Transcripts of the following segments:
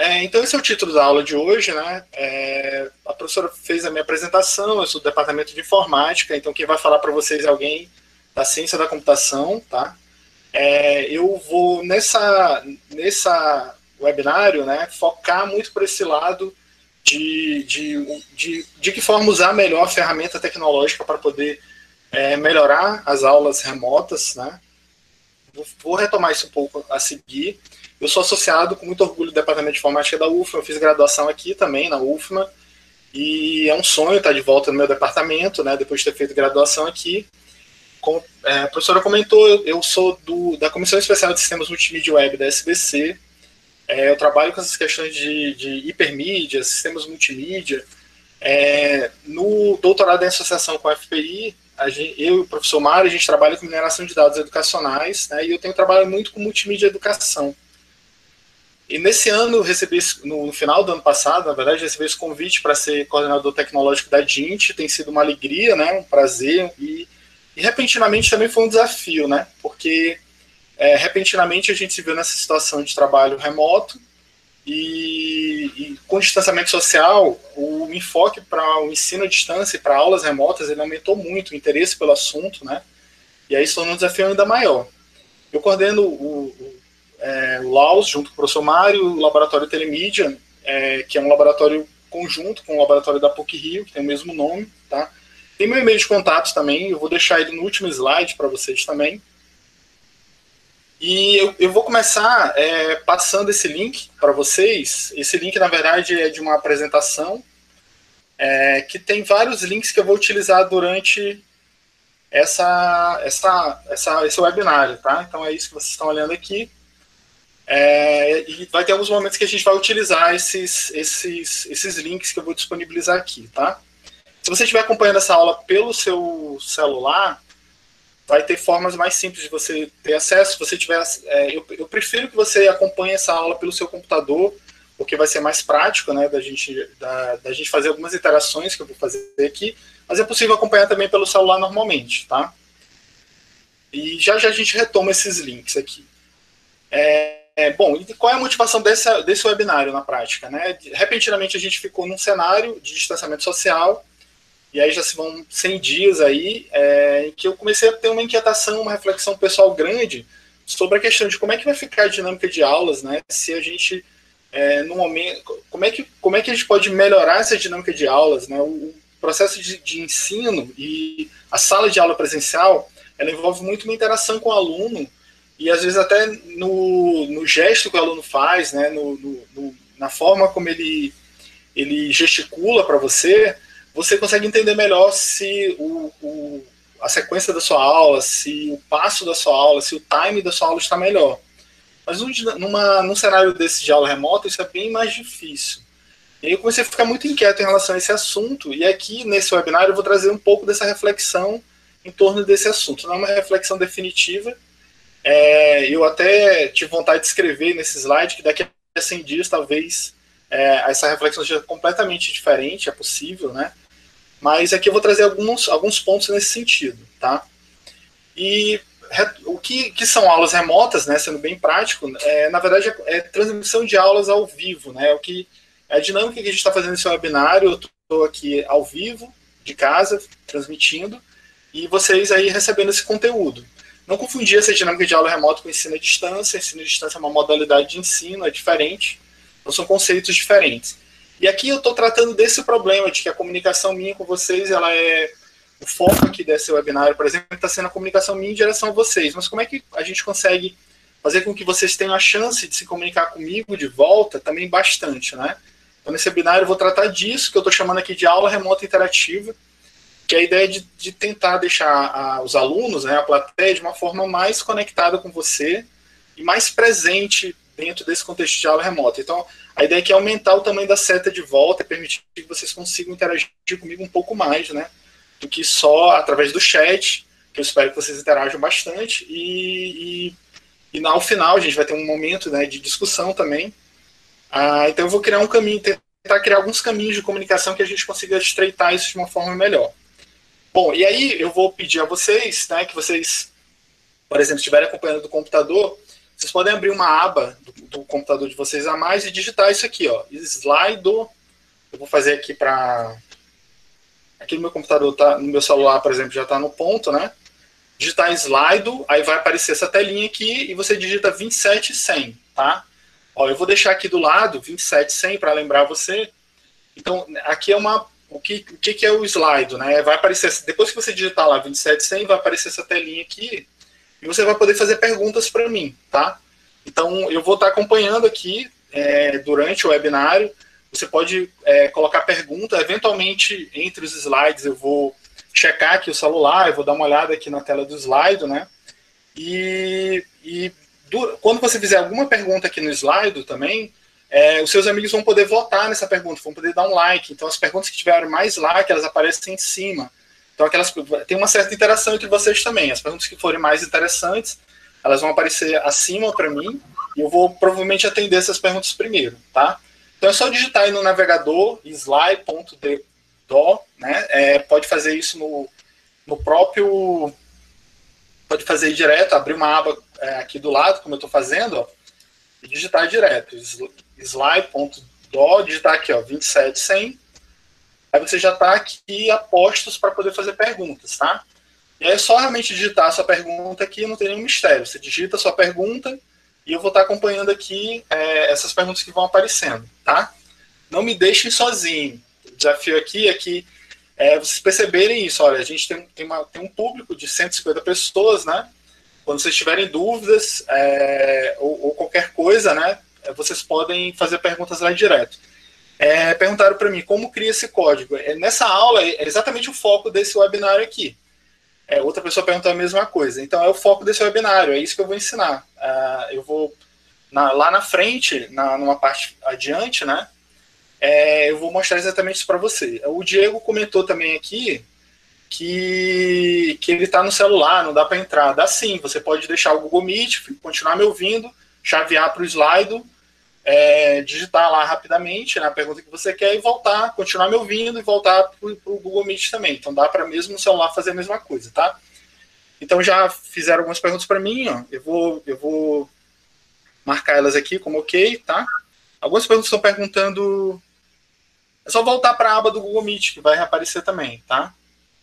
então esse é o título da aula de hoje, né? A professora fez a minha apresentação, eu sou do departamento de informática, então quem vai falar para vocês é alguém da ciência da computação, tá? Eu vou nessa webinário, né, focar muito por esse lado de que forma usar melhor a ferramenta tecnológica para poder melhorar as aulas remotas, né? Vou retomar isso um pouco a seguir. Eu sou associado com muito orgulho do Departamento de Informática da UFMA, eu fiz graduação aqui também na UFMA, e é um sonho estar de volta no meu departamento, né, depois de ter feito graduação aqui. Como a professora comentou, eu sou da Comissão Especial de Sistemas Multimídia Web da SBC. Eu trabalho com essas questões de hipermídia, sistemas multimídia. No doutorado em associação com a FPI, eu e o professor Mário, a gente trabalha com mineração de dados educacionais, né, e eu tenho trabalhado muito com multimídia e educação. E nesse ano, eu recebi, no final do ano passado, na verdade, recebi esse convite para ser coordenador tecnológico da DINT, tem sido uma alegria, né, um prazer, e repentinamente também foi um desafio, né, porque repentinamente a gente se viu nessa situação de trabalho remoto, e com o distanciamento social, o enfoque para o ensino à distância e para aulas remotas, ele aumentou muito o interesse pelo assunto, né, e aí isso tornou um desafio ainda maior. Eu coordeno o LAUS, junto com o professor Mário, o Laboratório Telemídia, que é um laboratório conjunto com o laboratório da PUC-Rio, que tem o mesmo nome, tá? Tem meu e-mail de contato também, eu vou deixar ele no último slide para vocês também. E eu vou começar passando esse link para vocês. Esse link, na verdade, é de uma apresentação que tem vários links que eu vou utilizar durante esse webinário, tá? Então é isso que vocês estão olhando aqui. E vai ter alguns momentos que a gente vai utilizar esses links que eu vou disponibilizar aqui, tá? Se você estiver acompanhando essa aula pelo seu celular, vai ter formas mais simples de você ter acesso. Se você tiver, eu prefiro que você acompanhe essa aula pelo seu computador, porque vai ser mais prático, né, da gente fazer algumas interações que eu vou fazer aqui, mas é possível acompanhar também pelo celular normalmente, tá? E já a gente retoma esses links aqui. Bom, e qual é a motivação desse webinário na prática, né? Repentinamente a gente ficou num cenário de distanciamento social, e aí já se vão 100 dias aí, em que eu comecei a ter uma inquietação, uma reflexão pessoal grande sobre a questão de como é que vai ficar a dinâmica de aulas, né? Se a gente, no momento, como é que a gente pode melhorar essa dinâmica de aulas, né? O processo de ensino e a sala de aula presencial, ela envolve muito uma interação com o aluno, e às vezes até no gesto que o aluno faz, né, na forma como ele gesticula para você, você consegue entender melhor se a sequência da sua aula, se o passo da sua aula, se o time da sua aula está melhor. Mas num cenário desse de aula remota, isso é bem mais difícil. E aí eu comecei a ficar muito inquieto em relação a esse assunto, e aqui nesse webinário eu vou trazer um pouco dessa reflexão em torno desse assunto. Não é uma reflexão definitiva. Eu até tive vontade de escrever nesse slide que daqui a 100 dias talvez essa reflexão seja completamente diferente, é possível, né? Mas aqui eu vou trazer alguns pontos nesse sentido, tá? E o que são aulas remotas, né? Sendo bem prático, na verdade é transmissão de aulas ao vivo, né? A dinâmica que a gente está fazendo nesse webinário, eu estou aqui ao vivo, de casa, transmitindo, e vocês aí recebendo esse conteúdo. Não confundir essa dinâmica de aula remota com ensino à distância. Ensino à distância é uma modalidade de ensino, é diferente, então são conceitos diferentes. E aqui eu estou tratando desse problema de que a comunicação minha com vocês, o foco aqui desse webinário, por exemplo, está sendo a comunicação minha em direção a vocês. Mas como é que a gente consegue fazer com que vocês tenham a chance de se comunicar comigo de volta também bastante, né? Então nesse webinário eu vou tratar disso, que eu estou chamando aqui de aula remota interativa, que é a ideia de tentar deixar os alunos, né, a plateia, de uma forma mais conectada com você e mais presente dentro desse contexto de aula remota. Então, a ideia aqui é aumentar o tamanho da seta de volta e permitir que vocês consigam interagir comigo um pouco mais, né, do que só através do chat, que eu espero que vocês interajam bastante, e ao final a gente vai ter um momento, né, de discussão também. Então eu vou criar um caminho, tentar criar alguns caminhos de comunicação que a gente consiga estreitar isso de uma forma melhor. Bom, e aí eu vou pedir a vocês, né, que vocês, por exemplo, estiverem acompanhando do computador, vocês podem abrir uma aba do computador de vocês a mais e digitar isso aqui, ó, Slido. Eu vou fazer aqui para... Aqui no meu computador, no meu celular, por exemplo, já está no ponto, né? Digitar Slido, aí vai aparecer essa telinha aqui e você digita 27100, tá? Ó, eu vou deixar aqui do lado 27100 para lembrar você. Então, aqui é o que é o Slido, né? Vai aparecer, depois que você digitar lá 27100, vai aparecer essa telinha aqui e você vai poder fazer perguntas para mim, tá? Então, eu vou estar acompanhando aqui durante o webinário. Você pode colocar pergunta, eventualmente, entre os slides, eu vou checar aqui o celular, eu vou dar uma olhada aqui na tela do slide, né? Quando você fizer alguma pergunta aqui no slide também, os seus amigos vão poder votar nessa pergunta, vão poder dar um like. Então, as perguntas que tiverem mais like, elas aparecem em cima. Então, tem uma certa interação entre vocês também. As perguntas que forem mais interessantes, elas vão aparecer acima para mim, e eu vou provavelmente atender essas perguntas primeiro, tá? Então, é só digitar aí no navegador, sly.do, né? Pode fazer isso no próprio... Pode fazer direto, abrir uma aba aqui do lado, como eu estou fazendo, ó, e digitar direto. Sly.do, digitar aqui, ó, 27100. Aí você já está aqui a postos para poder fazer perguntas, tá? E aí é só realmente digitar a sua pergunta aqui, não tem nenhum mistério. Você digita a sua pergunta e eu vou estar acompanhando aqui essas perguntas que vão aparecendo, tá? Não me deixem sozinho. O desafio aqui é que vocês perceberem isso. Olha, a gente tem um público de 150 pessoas, né? Quando vocês tiverem dúvidas ou qualquer coisa, né? Vocês podem fazer perguntas lá direto. Perguntaram para mim como cria esse código. Nessa aula é exatamente o foco desse webinário aqui. Outra pessoa perguntou a mesma coisa. Então é o foco desse webinário, é isso que eu vou ensinar. Eu vou lá na frente, numa parte adiante, né? Eu vou mostrar exatamente isso para você. O Diego comentou também aqui que ele está no celular, não dá para entrar. Dá sim, você pode deixar o Google Meet, continuar me ouvindo, chavear para o Slido, digitar lá rapidamente, né, a pergunta que você quer e voltar, continuar me ouvindo e voltar para o Google Meet também. Então dá para mesmo no celular fazer a mesma coisa, tá? Então já fizeram algumas perguntas para mim, ó. Eu vou marcar elas aqui como ok, tá? Algumas perguntas estão perguntando... É só voltar para a aba do Google Meet, que vai reaparecer também, tá?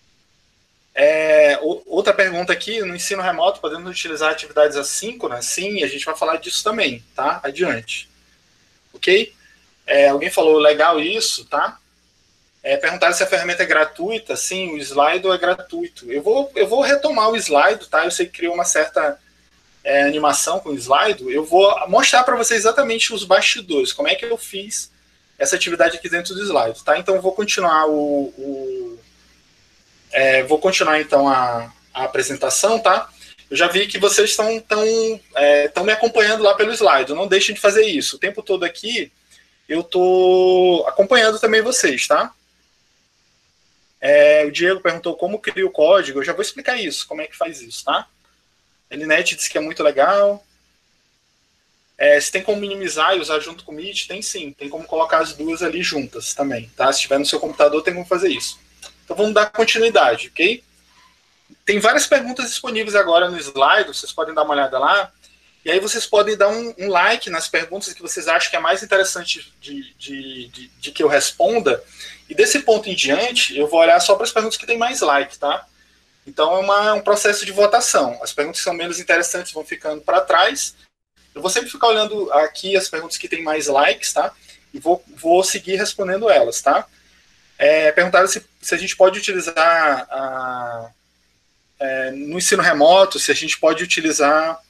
Outra pergunta aqui, no ensino remoto, podemos utilizar atividades assíncronas? Sim, a gente vai falar disso também, tá? Adiante. Ok? Alguém falou legal isso, tá? Perguntaram se a ferramenta é gratuita. Sim, o Slido é gratuito. Eu vou retomar o Slido, tá? Eu sei que criou uma certa animação com o Slido. Eu vou mostrar para vocês exatamente os bastidores, como é que eu fiz essa atividade aqui dentro do Slido, tá? Então eu vou continuar então a apresentação, tá? Eu já vi que vocês estão me acompanhando lá pelo Slido. Não deixem de fazer isso. O tempo todo aqui eu estou acompanhando também vocês, tá? O Diego perguntou como cria o código. Eu já vou explicar isso, como é que faz isso, tá? Elinete disse que é muito legal. Se tem como minimizar e usar junto com o Meet, tem sim. Tem como colocar as duas ali juntas também, tá? Se tiver no seu computador, tem como fazer isso. Então vamos dar continuidade, ok? Tem várias perguntas disponíveis agora no slide, vocês podem dar uma olhada lá. E aí vocês podem dar um like nas perguntas que vocês acham que é mais interessante de que eu responda. E desse ponto em diante, eu vou olhar só para as perguntas que tem mais like, tá? Então é um processo de votação. As perguntas que são menos interessantes vão ficando para trás. Eu vou sempre ficar olhando aqui as perguntas que tem mais likes, tá? E vou seguir respondendo elas, tá? Perguntaram se a gente pode utilizar no ensino remoto, se a gente pode utilizar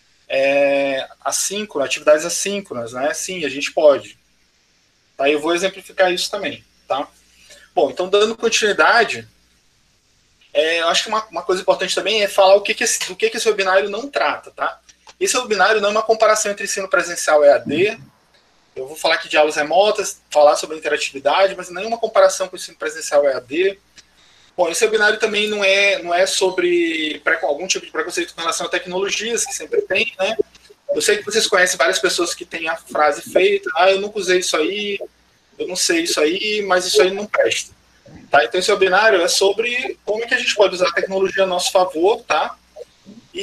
atividades assíncronas, né? Sim, a gente pode. Tá? Eu vou exemplificar isso também, tá? Bom, então dando continuidade, eu acho que uma coisa importante também é falar do que esse webinário não trata, tá? Esse webinário não é uma comparação entre ensino presencial e EAD. Eu vou falar aqui de aulas remotas, falar sobre interatividade, mas não é uma comparação com o ensino presencial e EAD. Bom, esse webinário também não é sobre algum tipo de preconceito com relação a tecnologias, que sempre tem, né? Eu sei que vocês conhecem várias pessoas que têm a frase feita, eu nunca usei isso aí, eu não sei isso aí, mas isso aí não presta. Tá? Então esse webinário é sobre como é que a gente pode usar a tecnologia a nosso favor, tá? E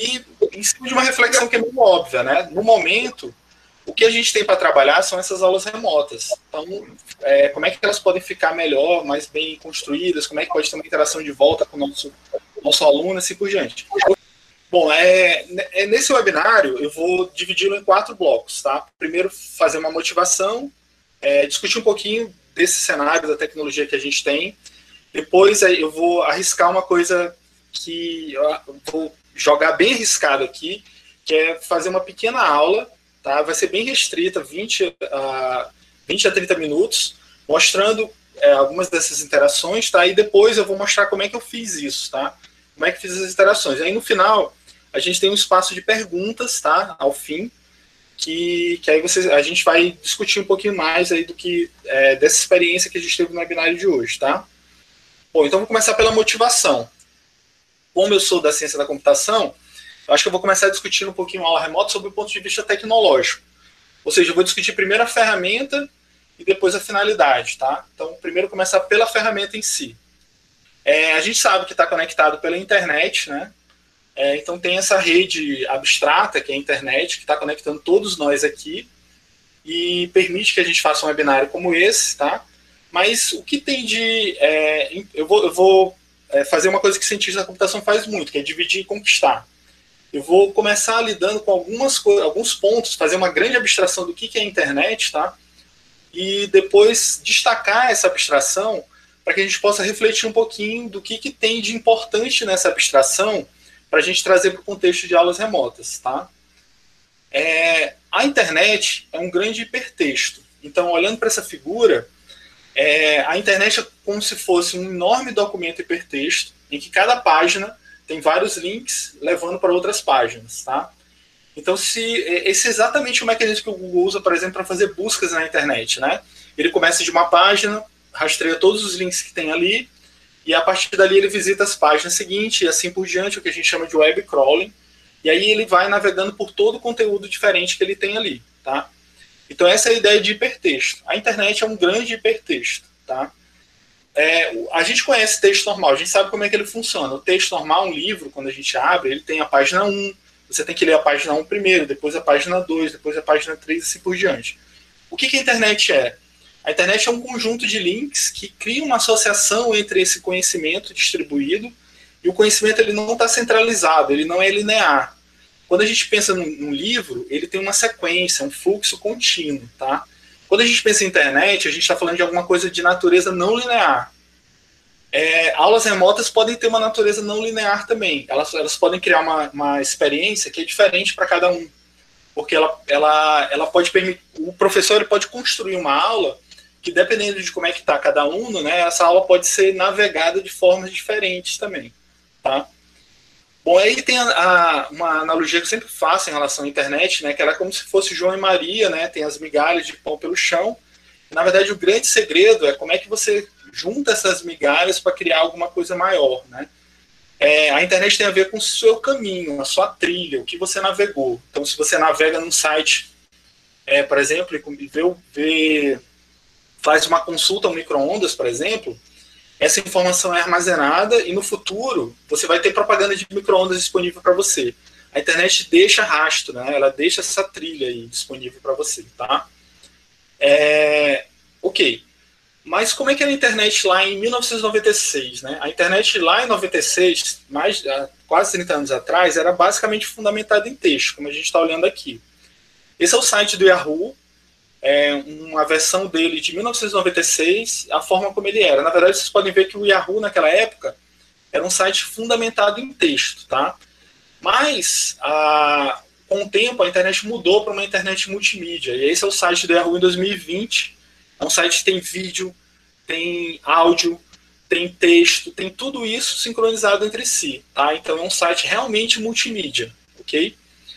em cima de uma reflexão que é meio óbvia, né? No momento, o que a gente tem para trabalhar são essas aulas remotas. Então, como é que elas podem ficar melhor, mais bem construídas, como é que pode ter uma interação de volta com o nosso aluno, assim por diante. Bom, nesse webinário eu vou dividi-lo em 4 blocos, tá? Primeiro, fazer uma motivação, discutir um pouquinho desse cenário da tecnologia que a gente tem. Depois eu vou arriscar uma coisa que eu vou jogar bem arriscado aqui, que é fazer uma pequena aula, tá? Vai ser bem restrita, 20 a 30 minutos, mostrando algumas dessas interações, tá? E depois eu vou mostrar como é que eu fiz isso, tá? Como é que fiz as interações. Aí no final, a gente tem um espaço de perguntas, tá? Ao fim, que aí a gente vai discutir um pouquinho mais aí do que dessa experiência que a gente teve no webinário de hoje, tá? Bom, então vou começar pela motivação. Como eu sou da ciência da computação, eu acho que eu vou começar discutindo um pouquinho a aula remota sobre o ponto de vista tecnológico. Ou seja, eu vou discutir primeiro a ferramenta e depois a finalidade, tá? Então, primeiro começar pela ferramenta em si. A gente sabe que está conectado pela internet, né? Então tem essa rede abstrata, que é a internet, que está conectando todos nós aqui e permite que a gente faça um webinário como esse, tá? Mas o que tem de... eu vou fazer uma coisa que cientista da computação faz muito, que é dividir e conquistar. Eu vou começar lidando com alguns pontos, fazer uma grande abstração do que é a internet, tá? E depois destacar essa abstração para que a gente possa refletir um pouquinho do que tem de importante nessa abstração para a gente trazer para o contexto de aulas remotas, tá? A internet é um grande hipertexto. Então, olhando para essa figura, a internet é como se fosse um enorme documento hipertexto, em que cada página tem vários links levando para outras páginas, tá? Então, esse é exatamente o mecanismo que o Google usa, por exemplo, para fazer buscas na internet, né? Ele começa de uma página, rastreia todos os links que tem ali, e a partir dali ele visita as páginas seguintes, e assim por diante, o que a gente chama de web crawling, e aí ele vai navegando por todo o conteúdo diferente que ele tem ali, tá? Então essa é a ideia de hipertexto. A internet é um grande hipertexto, tá? A gente conhece texto normal, a gente sabe como é que ele funciona. O texto normal, um livro, quando a gente abre, ele tem a página 1, você tem que ler a página 1 primeiro, depois a página 2, depois a página 3 e assim por diante. O que a internet é? A internet é um conjunto de links que cria uma associação entre esse conhecimento distribuído e o conhecimento ele não está centralizado, ele não é linear. Quando a gente pensa num livro, ele tem uma sequência, um fluxo contínuo, tá? Quando a gente pensa em internet, a gente está falando de alguma coisa de natureza não linear. Aulas remotas podem ter uma natureza não linear também. Elas podem criar uma experiência que é diferente para cada um. Porque ela pode permitir... O professor ele pode construir uma aula que, dependendo de como é que está cada aluno, né, essa aula pode ser navegada de formas diferentes também, tá? Bom, aí tem uma analogia que eu sempre faço em relação à internet, né, que era como se fosse João e Maria, né, tem as migalhas de pão pelo chão. Na verdade, o grande segredo é como é que você junta essas migalhas para criar alguma coisa maior, né? A internet tem a ver com o seu caminho, a sua trilha, o que você navegou. Então, se você navega num site, por exemplo, e faz uma consulta ao micro-ondas, por exemplo, essa informação é armazenada e no futuro você vai ter propaganda de micro-ondas disponível para você. A internet deixa rastro, né? Ela deixa essa trilha aí disponível para você, tá? Ok. Mas como é que era a internet lá em 1996, né? A internet lá em 96, quase 30 anos atrás, era basicamente fundamentada em texto, como a gente está olhando aqui. Esse é o site do Yahoo, uma versão dele de 1996, a forma como ele era. Na verdade, vocês podem ver que o Yahoo, naquela época, era um site fundamentado em texto, tá? Mas, com o tempo, a internet mudou para uma internet multimídia. E esse é o site do Yahoo em 2020. É um site que tem vídeo, tem áudio, tem texto, tem tudo isso sincronizado entre si, tá? Então, é um site realmente multimídia, ok?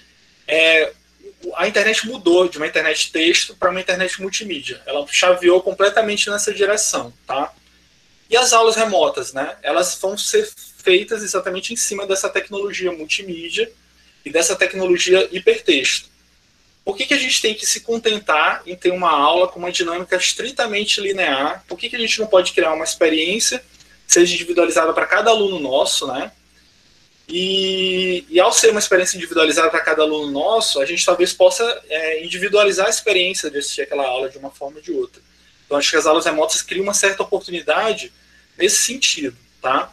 A internet mudou de uma internet texto para uma internet multimídia. Ela chaveou completamente nessa direção, tá? E as aulas remotas, né? Elas vão ser feitas exatamente em cima dessa tecnologia multimídia e dessa tecnologia hipertexto. Por que a gente tem que se contentar em ter uma aula com uma dinâmica estritamente linear? Por que a gente não pode criar uma experiência, seja individualizada para cada aluno nosso, né? E ao ser uma experiência individualizada para cada aluno nosso, a gente talvez possa individualizar a experiência de assistir aquela aula de uma forma ou de outra. Então, acho que as aulas remotas criam uma certa oportunidade nesse sentido, tá?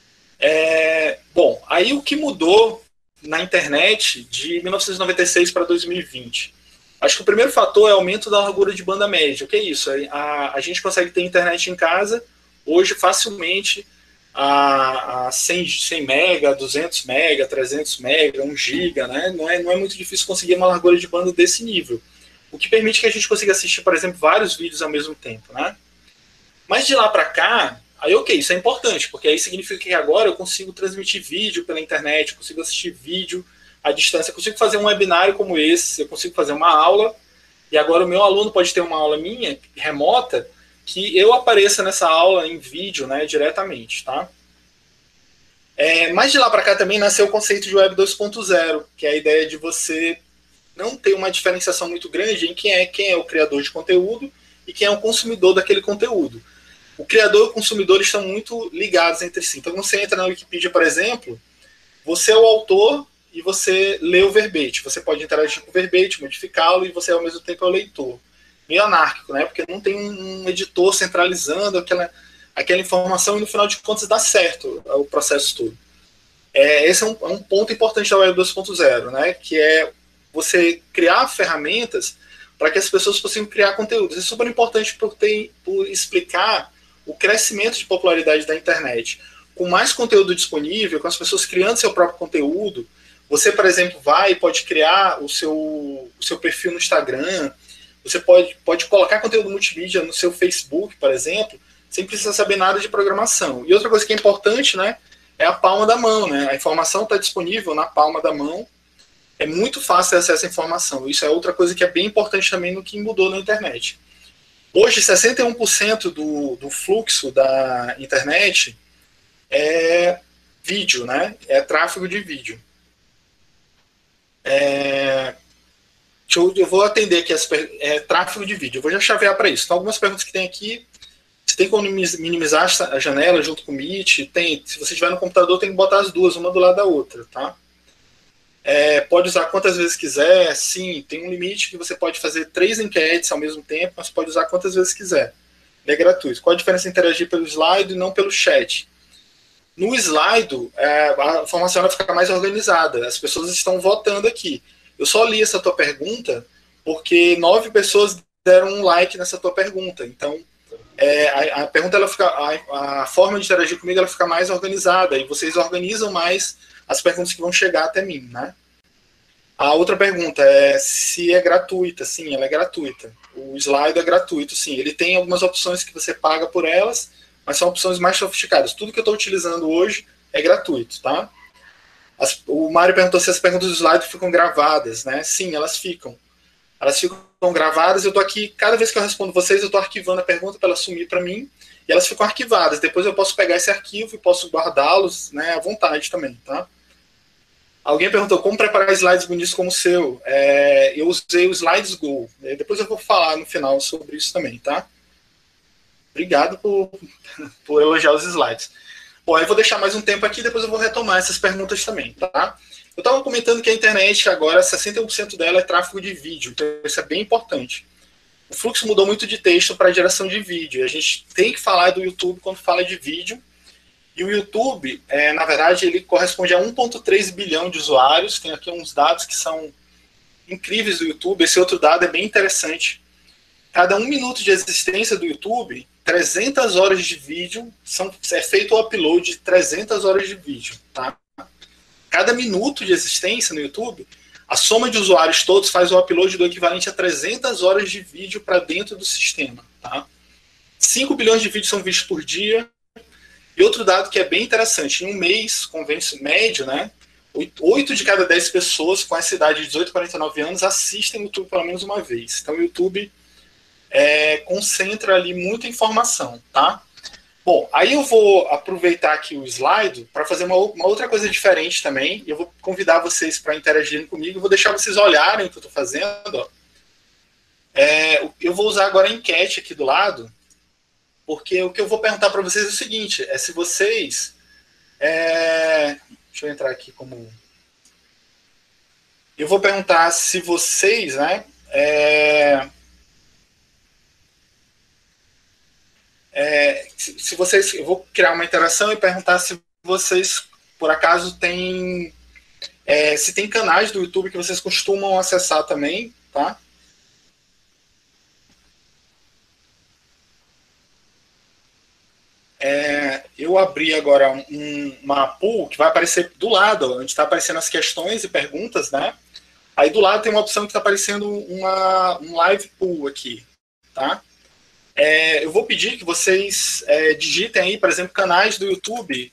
Bom, aí o que mudou na internet de 1996 para 2020? Acho que o primeiro fator é o aumento da largura de banda média. O que é isso? A gente consegue ter internet em casa hoje facilmente a 100 mega, 200 mega, 300 mega, 1 giga, né? Não é muito difícil conseguir uma largura de banda desse nível. O que permite que a gente consiga assistir, por exemplo, vários vídeos ao mesmo tempo, né? Mas de lá para cá, aí ok, isso é importante, porque aí significa que agora eu consigo transmitir vídeo pela internet, eu consigo assistir vídeo à distância, eu consigo fazer um webinário como esse, eu consigo fazer uma aula, e agora o meu aluno pode ter uma aula minha, remota, que eu apareça nessa aula em vídeo, né, diretamente, tá? Mas de lá para cá também nasceu o conceito de Web 2.0, que é a ideia de você não ter uma diferenciação muito grande em quem é o criador de conteúdo e quem é o consumidor daquele conteúdo. O criador e o consumidor estão muito ligados entre si. Então, quando você entra na Wikipedia, por exemplo, você é o autor e você lê o verbete. Você pode interagir com o verbete, modificá-lo, e você, ao mesmo tempo, é o leitor. Meio anárquico, né? Porque não tem um editor centralizando aquela informação e, no final de contas, dá certo o processo todo. Esse é um ponto importante da Web 2.0, né? Que é você criar ferramentas para que as pessoas possam criar conteúdos. Isso é super importante por explicar o crescimento de popularidade da internet. Com mais conteúdo disponível, com as pessoas criando seu próprio conteúdo, você, por exemplo, pode criar o seu perfil no Instagram, você pode colocar conteúdo multimídia no seu Facebook, por exemplo, sem precisar saber nada de programação. E outra coisa que é importante, né, é a palma da mão, né? A informação está disponível na palma da mão, é muito fácil ter acesso à informação. Isso é outra coisa que é bem importante também no que mudou na internet. Hoje, 61% do fluxo da internet é vídeo, né? É tráfego de vídeo. Eu vou atender aqui tráfego de vídeo. Eu vou já chavear para isso. Então, algumas perguntas que tem aqui. Você tem como minimizar a janela junto com o Meet? Tem. Se você estiver no computador, tem que botar as duas, uma do lado da outra, tá? Pode usar quantas vezes quiser. Sim, tem um limite que você pode fazer 3 enquetes ao mesmo tempo, mas pode usar quantas vezes quiser. Ele é gratuito. Qual a diferença entre interagir pelo slide e não pelo chat? No slide, a informação vai ficar mais organizada. As pessoas estão votando aqui. Eu só li essa tua pergunta porque 9 pessoas deram um like nessa tua pergunta. Então, a pergunta, a forma de interagir comigo, ela fica mais organizada e vocês organizam mais as perguntas que vão chegar até mim, né? A outra pergunta é se é gratuita. Sim, ela é gratuita. O slide é gratuito, sim. Ele tem algumas opções que você paga por elas, mas são opções mais sofisticadas. Tudo que eu estou utilizando hoje é gratuito, tá? O Mário perguntou se as perguntas do slide ficam gravadas, né? Sim, elas ficam. Elas ficam gravadas, eu estou aqui, cada vez que eu respondo vocês, eu estou arquivando a pergunta para ela sumir para mim, e elas ficam arquivadas. Depois eu posso pegar esse arquivo e posso guardá-los, né, à vontade também, tá? Alguém perguntou como preparar slides bonitos como o seu. Eu usei o Slides Go. Depois eu vou falar no final sobre isso também, tá? Obrigado por elogiar os slides. Bom, eu vou deixar mais um tempo aqui, depois eu vou retomar essas perguntas também, tá? Eu estava comentando que a internet agora, 61% dela é tráfego de vídeo, então isso é bem importante. O fluxo mudou muito de texto para geração de vídeo. A gente tem que falar do YouTube quando fala de vídeo. E o YouTube, na verdade, ele corresponde a 1,3 bilhão de usuários. Tem aqui uns dados que são incríveis do YouTube. Esse outro dado é bem interessante. Cada 1 minuto de existência do YouTube, 300 horas de vídeo, é feito o upload de 300 horas de vídeo. Tá? Cada minuto de existência no YouTube, a soma de usuários todos faz o upload do equivalente a 300 horas de vídeo para dentro do sistema. Tá? 5 bilhões de vídeos são vistos por dia. E outro dado que é bem interessante, em um mês, médio, né, 8 de cada 10 pessoas com essa idade de 18 a 49 anos assistem o YouTube pelo menos uma vez. Então o YouTube concentra ali muita informação, tá? Bom, aí eu vou aproveitar aqui o slide para fazer uma outra coisa diferente também. Eu vou convidar vocês para interagirem comigo. Eu vou deixar vocês olharem o que eu estou fazendo. Ó. Eu vou usar agora a enquete aqui do lado, porque o que eu vou perguntar para vocês é o seguinte, se vocês Deixa eu entrar aqui como... Eu vou perguntar se vocês, né, se vocês, eu vou criar uma interação e perguntar se vocês, por acaso, têm, se tem canais do YouTube que vocês costumam acessar também, tá? Eu abri agora uma pool que vai aparecer do lado, onde está aparecendo as questões e perguntas, né? Aí do lado tem uma opção que está aparecendo um live pool aqui, tá? Eu vou pedir que vocês digitem aí, por exemplo, canais do YouTube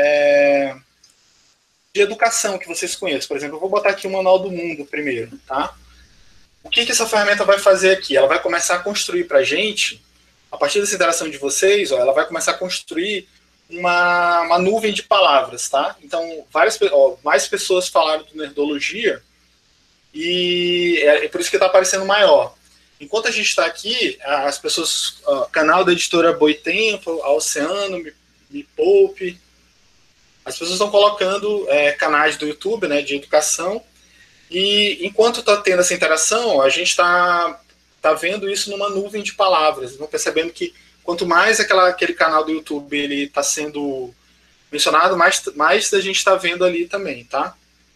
de educação que vocês conheçam. Por exemplo, eu vou botar aqui o Manual do Mundo primeiro, tá? O que essa ferramenta vai fazer aqui? Ela vai começar a construir para a gente, a partir dessa interação de vocês, ela vai começar a construir uma nuvem de palavras, tá? Então, mais pessoas falaram do Nerdologia e é por isso que está aparecendo maior. Enquanto a gente está aqui, as pessoas, canal da editora Boitempo, a Oceano, Me Poupe, as pessoas estão colocando canais do YouTube, né, de educação, e enquanto está tendo essa interação, a gente está vendo isso numa nuvem de palavras, vão percebendo que quanto mais aquele canal do YouTube ele está sendo mencionado, mais a gente está vendo ali também, tá?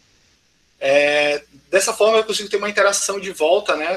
Dessa forma eu consigo ter uma interação de volta, né,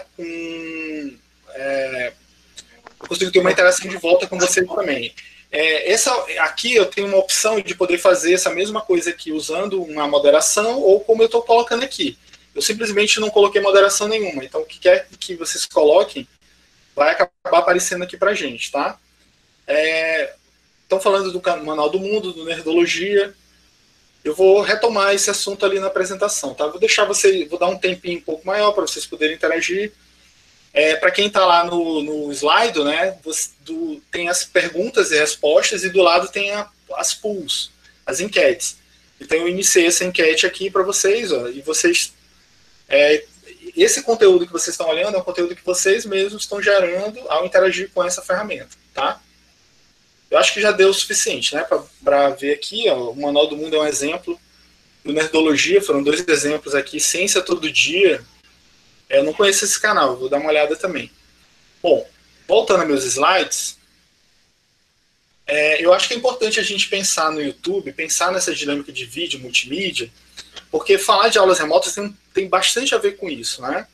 eu consigo ter uma interação de volta com vocês também. Aqui eu tenho uma opção de poder fazer essa mesma coisa aqui usando uma moderação ou como eu estou colocando aqui. Eu simplesmente não coloquei moderação nenhuma, então o que quer que vocês coloquem vai acabar aparecendo aqui pra gente, tá? Estão falando do Manual do Mundo, do Nerdologia. Eu vou retomar esse assunto ali na apresentação, tá? Vou dar um tempinho um pouco maior para vocês poderem interagir. Para quem está lá no slide, né, tem as perguntas e respostas e do lado tem as pools, as enquetes. Então eu iniciei essa enquete aqui para vocês, ó, e vocês... esse conteúdo que vocês estão olhando é um conteúdo que vocês mesmos estão gerando ao interagir com essa ferramenta, tá? Eu acho que já deu o suficiente, né, para ver aqui, ó, o Manual do Mundo é um exemplo, do Nerdologia foram 2 exemplos aqui, Ciência Todo Dia, eu não conheço esse canal, vou dar uma olhada também. Bom, voltando a meus slides, eu acho que é importante a gente pensar no YouTube, pensar nessa dinâmica de vídeo, multimídia, porque falar de aulas remotas tem bastante a ver com isso, né?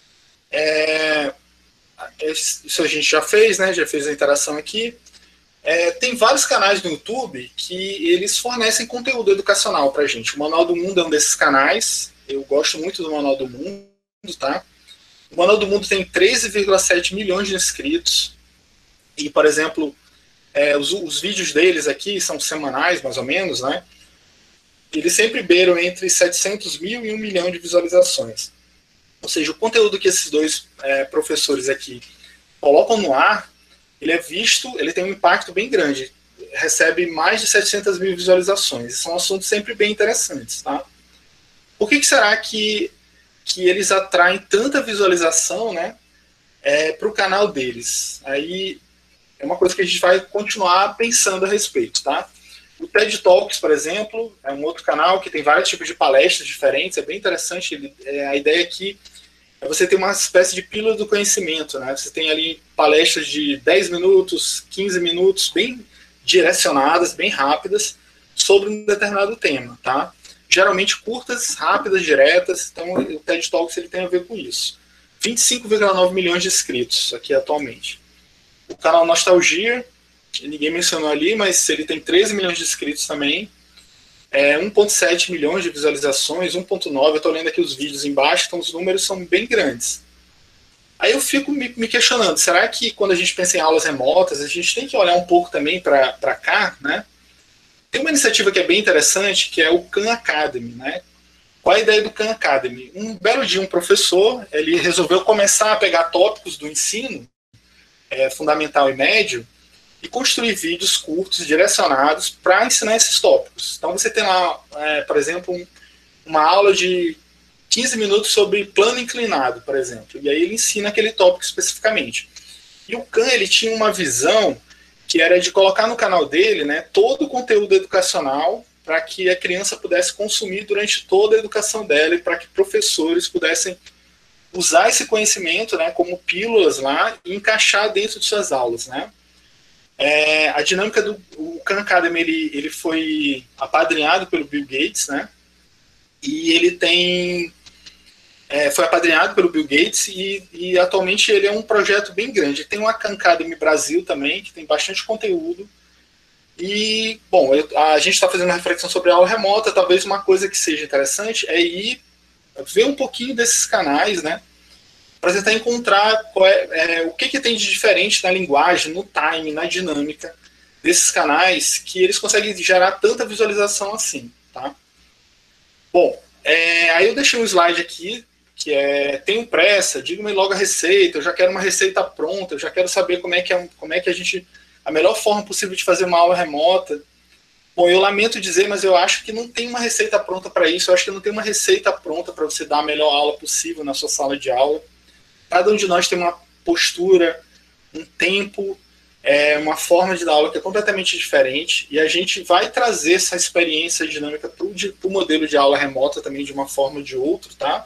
Isso a gente já fez, né? Já fez a interação aqui. Tem vários canais no YouTube que eles fornecem conteúdo educacional para a gente. O Manual do Mundo é um desses canais. Eu gosto muito do Manual do Mundo, tá? O Manual do Mundo tem 13,7 milhões de inscritos. E, por exemplo, os vídeos deles aqui são semanais, mais ou menos, né? Eles sempre beiram entre 700 mil e 1 milhão de visualizações. Ou seja, o conteúdo que esses 2 professores aqui colocam no ar, ele tem um impacto bem grande. Recebe mais de 700 mil visualizações. São assuntos sempre bem interessantes, tá? Por que será que eles atraem tanta visualização, né, para o canal deles? Aí é uma coisa que a gente vai continuar pensando a respeito, tá? O TED Talks, por exemplo, é um outro canal que tem vários tipos de palestras diferentes, é bem interessante. A ideia aqui é você ter uma espécie de pílula do conhecimento, né? Você tem ali palestras de 10 minutos, 15 minutos, bem direcionadas, bem rápidas, sobre um determinado tema, tá? Geralmente curtas, rápidas, diretas, então o TED Talks ele tem a ver com isso. 25,9 milhões de inscritos aqui atualmente. O canal Nostalgia, ninguém mencionou ali, mas ele tem 13 milhões de inscritos também. 1,7 milhões de visualizações, 1,9. Eu estou lendo aqui os vídeos embaixo, então os números são bem grandes. Aí eu fico me questionando, será que quando a gente pensa em aulas remotas, a gente tem que olhar um pouco também para cá, né? Tem uma iniciativa que é bem interessante, que é o Khan Academy, né? Qual a ideia do Khan Academy? Um belo dia, um professor, ele resolveu começar a pegar tópicos do ensino, fundamental e médio, e construir vídeos curtos direcionados para ensinar esses tópicos. Então você tem lá, por exemplo, uma aula de 15 minutos sobre plano inclinado, por exemplo, e aí ele ensina aquele tópico especificamente. E o Khan, ele tinha uma visão que era de colocar no canal dele, né, todo o conteúdo educacional para que a criança pudesse consumir durante toda a educação dela e para que professores pudessem usar esse conhecimento, né, como pílulas lá e encaixar dentro de suas aulas, né? A dinâmica do Khan Academy, ele foi apadrinhado pelo Bill Gates, né? E ele foi apadrinhado pelo Bill Gates e atualmente ele é um projeto bem grande. Tem uma Khan Academy Brasil também, que tem bastante conteúdo. E, bom, a gente está fazendo uma reflexão sobre a aula remota. Talvez uma coisa que seja interessante é ir ver um pouquinho desses canais, né? Para tentar encontrar o que tem de diferente na linguagem, no time, na dinâmica desses canais, que eles conseguem gerar tanta visualização assim, tá? Bom, aí eu deixei um slide aqui, que tenho pressa, diga-me logo a receita, eu já quero uma receita pronta, eu já quero saber como é que a melhor forma possível de fazer uma aula remota. Bom, eu lamento dizer, mas eu acho que não tem uma receita pronta para isso, eu acho que não tem uma receita pronta para você dar a melhor aula possível na sua sala de aula. Cada um de nós tem uma postura, um tempo, uma forma de dar aula que é completamente diferente, e a gente vai trazer essa experiência dinâmica para o modelo de aula remota também de uma forma ou de outra, tá?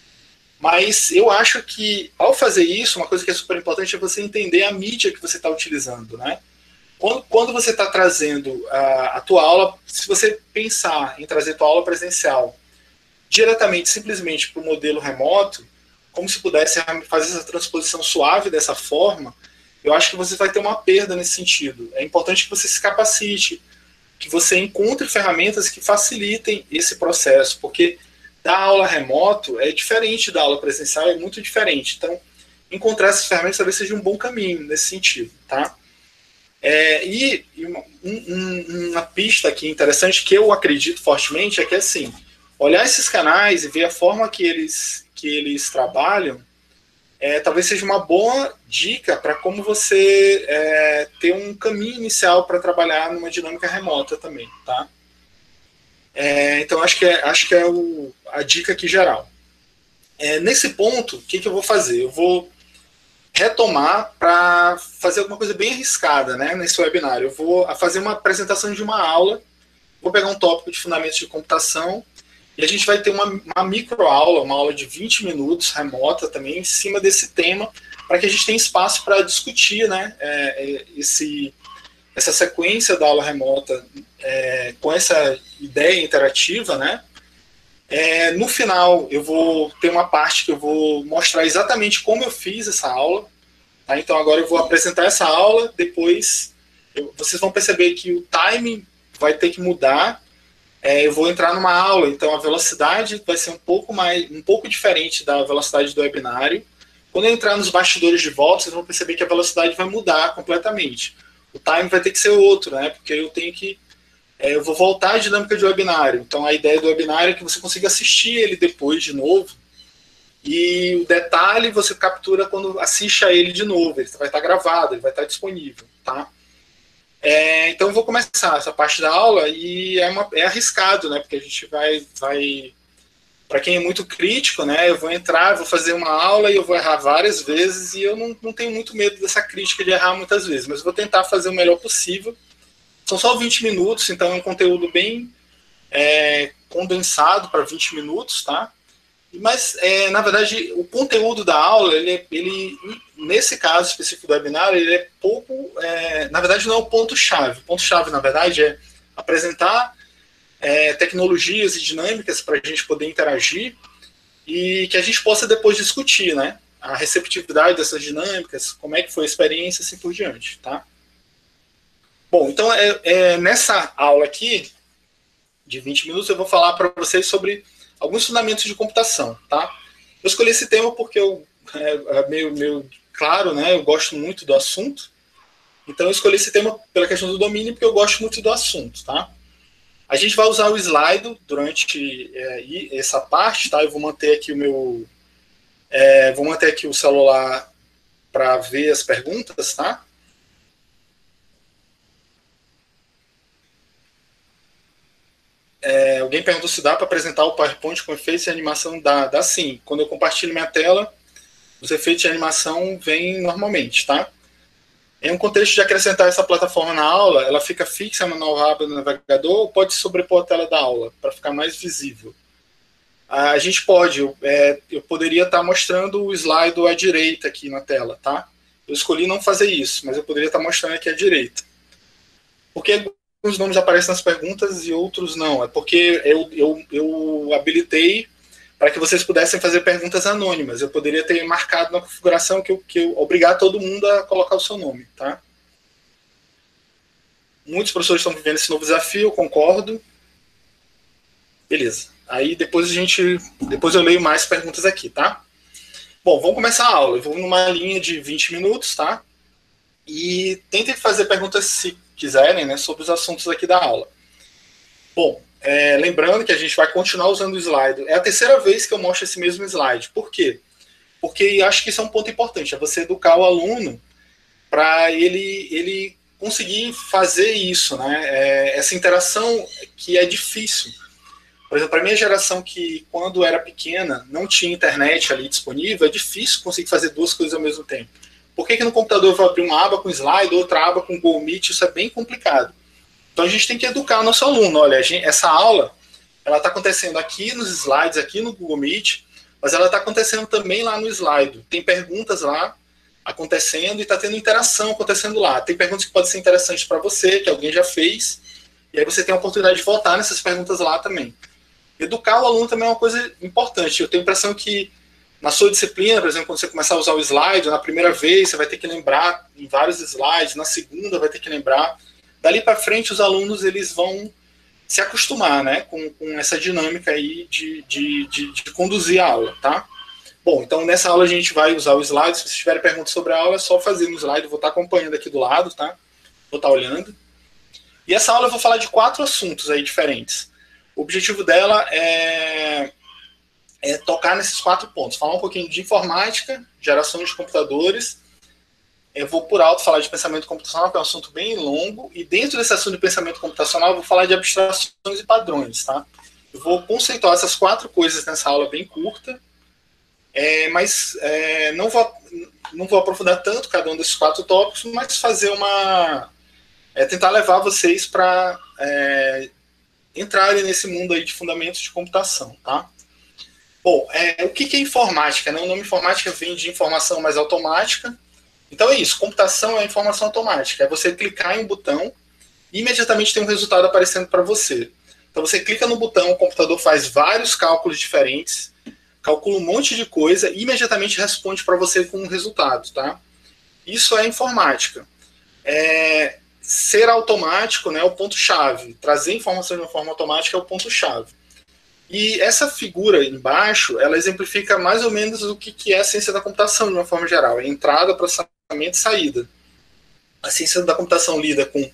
Mas eu acho que, ao fazer isso, uma coisa que é super importante é você entender a mídia que você está utilizando, né? Quando você está trazendo a tua aula, se você pensar em trazer a tua aula presencial diretamente, simplesmente para o modelo remoto, como se pudesse fazer essa transposição suave dessa forma, eu acho que você vai ter uma perda nesse sentido. É importante que você se capacite, que você encontre ferramentas que facilitem esse processo, porque da aula remoto é diferente da aula presencial, é muito diferente. Então, encontrar essas ferramentas talvez seja um bom caminho nesse sentido, tá? E uma pista aqui interessante que eu acredito fortemente é que, assim, olhar esses canais e ver a forma que eles trabalham, talvez seja uma boa dica para como você ter um caminho inicial para trabalhar numa dinâmica remota também, tá? Então, acho que é a dica aqui geral. Nesse ponto, o que eu vou fazer? Eu vou retomar para fazer alguma coisa bem arriscada, né, nesse webinário. Eu vou fazer uma apresentação de uma aula, vou pegar um tópico de fundamentos de computação, e a gente vai ter uma microaula, uma aula de 20 minutos, remota também, em cima desse tema, para que a gente tenha espaço para discutir, né, essa sequência da aula remota com essa ideia interativa, né. No final, eu vou ter uma parte que eu vou mostrar exatamente como eu fiz essa aula. Tá? Então, agora eu vou apresentar essa aula, depois vocês vão perceber que o timing vai ter que mudar. Eu vou entrar numa aula, então a velocidade vai ser um pouco diferente da velocidade do webinário. Quando eu entrar nos bastidores de volta, vocês vão perceber que a velocidade vai mudar completamente. O timing vai ter que ser outro, né? Porque eu vou voltar à dinâmica de webinário. Então, a ideia do webinário é que você consiga assistir ele depois de novo. E o detalhe você captura quando assiste a ele de novo. Ele vai estar gravado, ele vai estar disponível. Tá? Então, eu vou começar essa parte da aula e é arriscado, né? Porque a gente vai para quem é muito crítico, né? Eu vou entrar, vou fazer uma aula e eu vou errar várias vezes. E eu não tenho muito medo dessa crítica de errar muitas vezes. Mas eu vou tentar fazer o melhor possível. São só 20 minutos, então é um conteúdo bem condensado para 20 minutos, tá? Mas, na verdade, o conteúdo da aula, ele nesse caso específico do webinar, ele é pouco... na verdade, não é o ponto-chave. O ponto-chave, na verdade, é apresentar tecnologias e dinâmicas para a gente poder interagir e que a gente possa depois discutir, né? A receptividade dessas dinâmicas, como é que foi a experiência, assim por diante, tá? Bom, então nessa aula aqui, de 20 minutos, eu vou falar para vocês sobre alguns fundamentos de computação, tá? Eu escolhi esse tema porque é meio claro, né? Eu gosto muito do assunto. Então, eu escolhi esse tema pela questão do domínio, porque eu gosto muito do assunto, tá? A gente vai usar o Slido durante essa parte, tá? Eu vou manter aqui vou manter aqui o celular para ver as perguntas, tá? Alguém perguntou se dá para apresentar o PowerPoint com efeitos de animação. Dá sim. Quando eu compartilho minha tela, os efeitos de animação vêm normalmente, tá? Em um contexto de acrescentar essa plataforma na aula, ela fica fixa na nova aba do navegador ou pode sobrepor a tela da aula para ficar mais visível? A gente pode, eu poderia estar mostrando o slide à direita aqui na tela, tá? Eu escolhi não fazer isso, mas eu poderia estar mostrando aqui à direita. Por que alguns nomes aparecem nas perguntas e outros não? É porque eu habilitei para que vocês pudessem fazer perguntas anônimas. Eu poderia ter marcado na configuração que eu obrigar todo mundo a colocar o seu nome, tá? Muitos professores estão vivendo esse novo desafio, eu concordo. Beleza. Aí depois eu leio mais perguntas aqui, tá? Bom, vamos começar a aula. Eu vou numa linha de 20 minutos, tá? E tentem fazer perguntas, se quiserem, né, sobre os assuntos aqui da aula. Bom, lembrando que a gente vai continuar usando o slide. É a terceira vez que eu mostro esse mesmo slide. Por quê? Porque acho que isso é um ponto importante. É você educar o aluno para ele conseguir fazer isso, né? Essa interação que é difícil. Por exemplo, para a minha geração que, quando era pequena, não tinha internet ali disponível, é difícil conseguir fazer duas coisas ao mesmo tempo. Por que no computador eu vou abrir uma aba com slide, outra aba com Google Meet? Isso é bem complicado. Então a gente tem que educar o nosso aluno. Olha, essa aula ela está acontecendo aqui nos slides, aqui no Google Meet, mas ela está acontecendo também lá no slide. Tem perguntas lá acontecendo e está tendo interação acontecendo lá. Tem perguntas que podem ser interessantes para você, que alguém já fez, e aí você tem a oportunidade de votar nessas perguntas lá também. Educar o aluno também é uma coisa importante. Eu tenho a impressão que na sua disciplina, por exemplo, quando você começar a usar o slide, na primeira vez você vai ter que lembrar em vários slides, na segunda vai ter que lembrar. Dali para frente, os alunos eles vão se acostumar, né, com essa dinâmica aí de conduzir a aula, tá? Bom, então nessa aula a gente vai usar o slide. Se vocês tiverem perguntas sobre a aula, é só fazer no slide. Eu vou estar acompanhando aqui do lado, tá? Vou estar olhando. E essa aula eu vou falar de 4 assuntos aí diferentes. O objetivo dela é tocar nesses 4 pontos. Falar um pouquinho de informática, geração de computadores. Eu vou por alto falar de pensamento computacional, que é um assunto bem longo. E dentro desse assunto de pensamento computacional, eu vou falar de abstrações e padrões, tá? Eu vou conceituar essas 4 coisas nessa aula bem curta. Mas não vou aprofundar tanto cada um desses 4 tópicos, mas fazer tentar levar vocês para entrarem nesse mundo aí de fundamentos de computação, tá? Bom, o que é informática, né? O nome informática vem de informação mais automática. Então é isso, computação é informação automática. É você clicar em um botão e imediatamente tem um resultado aparecendo para você. Então você clica no botão, o computador faz vários cálculos diferentes, calcula um monte de coisa e imediatamente responde para você com um resultado, tá? Isso é informática. Ser automático, né, é o ponto-chave. Trazer informação de uma forma automática é o ponto-chave. E essa figura embaixo, ela exemplifica mais ou menos o que é a ciência da computação de uma forma geral. É entrada, processamento e saída. A ciência da computação lida com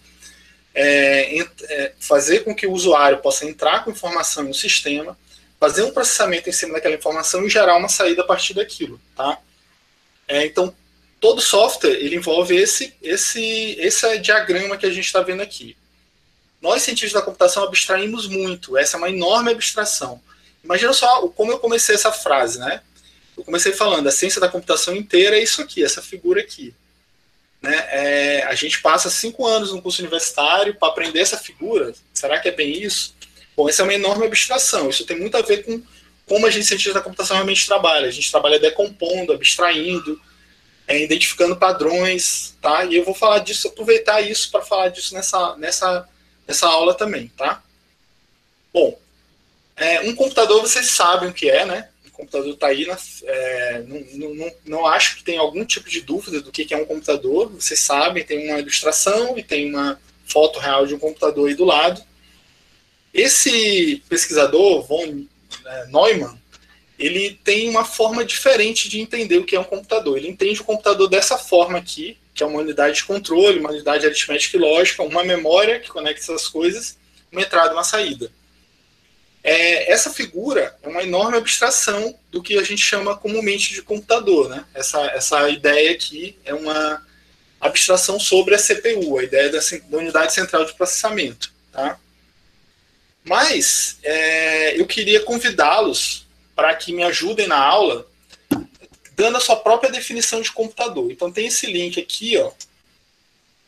fazer com que o usuário possa entrar com informação no sistema, fazer um processamento em cima daquela informação e gerar uma saída a partir daquilo, tá? Então, todo software ele envolve esse diagrama que a gente está vendo aqui. Nós, cientistas da computação, abstraímos muito. Essa é uma enorme abstração. Imagina só como eu comecei essa frase, né? Eu comecei falando, a ciência da computação inteira é isso aqui, essa figura aqui. Né? A gente passa 5 anos no curso universitário para aprender essa figura. Será que é bem isso? Bom, essa é uma enorme abstração. Isso tem muito a ver com como a gente, cientista da computação, realmente trabalha. A gente trabalha decompondo, abstraindo, identificando padrões, tá? E eu vou falar disso, aproveitar isso para falar disso nessa aula também, tá? Bom, um computador vocês sabem o que é, né? O computador está aí, não acho que tem algum tipo de dúvida do que é um computador. Vocês sabem, tem uma ilustração e tem uma foto real de um computador aí do lado. Esse pesquisador, von Neumann, ele tem uma forma diferente de entender o que é um computador. Ele entende o computador dessa forma aqui, que é uma unidade de controle, uma unidade aritmética e lógica, uma memória que conecta essas coisas, uma entrada e uma saída. Essa figura é uma enorme abstração do que a gente chama comumente de computador, né? Essa ideia aqui é uma abstração sobre a CPU, a ideia da unidade central de processamento, tá? Mas eu queria convidá-los para que me ajudem na aula, dando a sua própria definição de computador. Então tem esse link aqui, ó,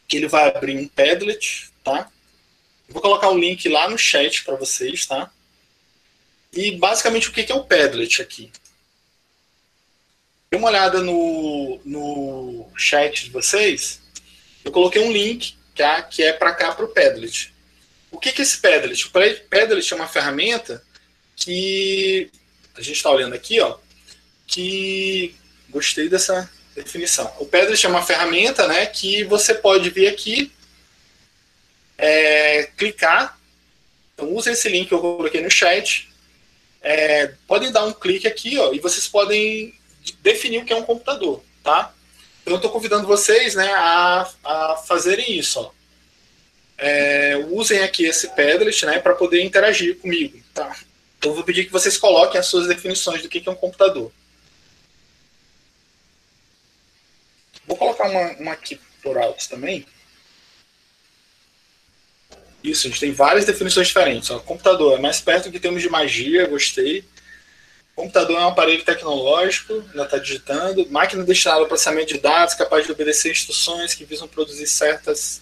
que ele vai abrir um Padlet, tá? Vou colocar o link lá no chat para vocês, tá? E basicamente o que é o Padlet aqui? Dê uma olhada no chat de vocês. Eu coloquei um link que é para cá, para o Padlet. O que é esse Padlet? O Padlet é uma ferramenta que a gente está olhando aqui, ó, que gostei dessa definição. O Padlet é uma ferramenta, né, que você pode vir aqui, clicar. Então, use esse link que eu coloquei no chat. Podem dar um clique aqui, ó, e vocês podem definir o que é um computador, tá? Então, eu estou convidando vocês, né, a fazerem isso, ó. Usem aqui esse Padlet, né, para poder interagir comigo, tá? Então, eu vou pedir que vocês coloquem as suas definições do que é um computador. Vou colocar uma aqui por alto também. Isso, a gente tem várias definições diferentes. Ó, computador é mais perto do que temos de magia, gostei. Computador é um aparelho tecnológico, ainda está digitando. Máquina destinada ao processamento de dados, capaz de obedecer instruções que visam produzir certas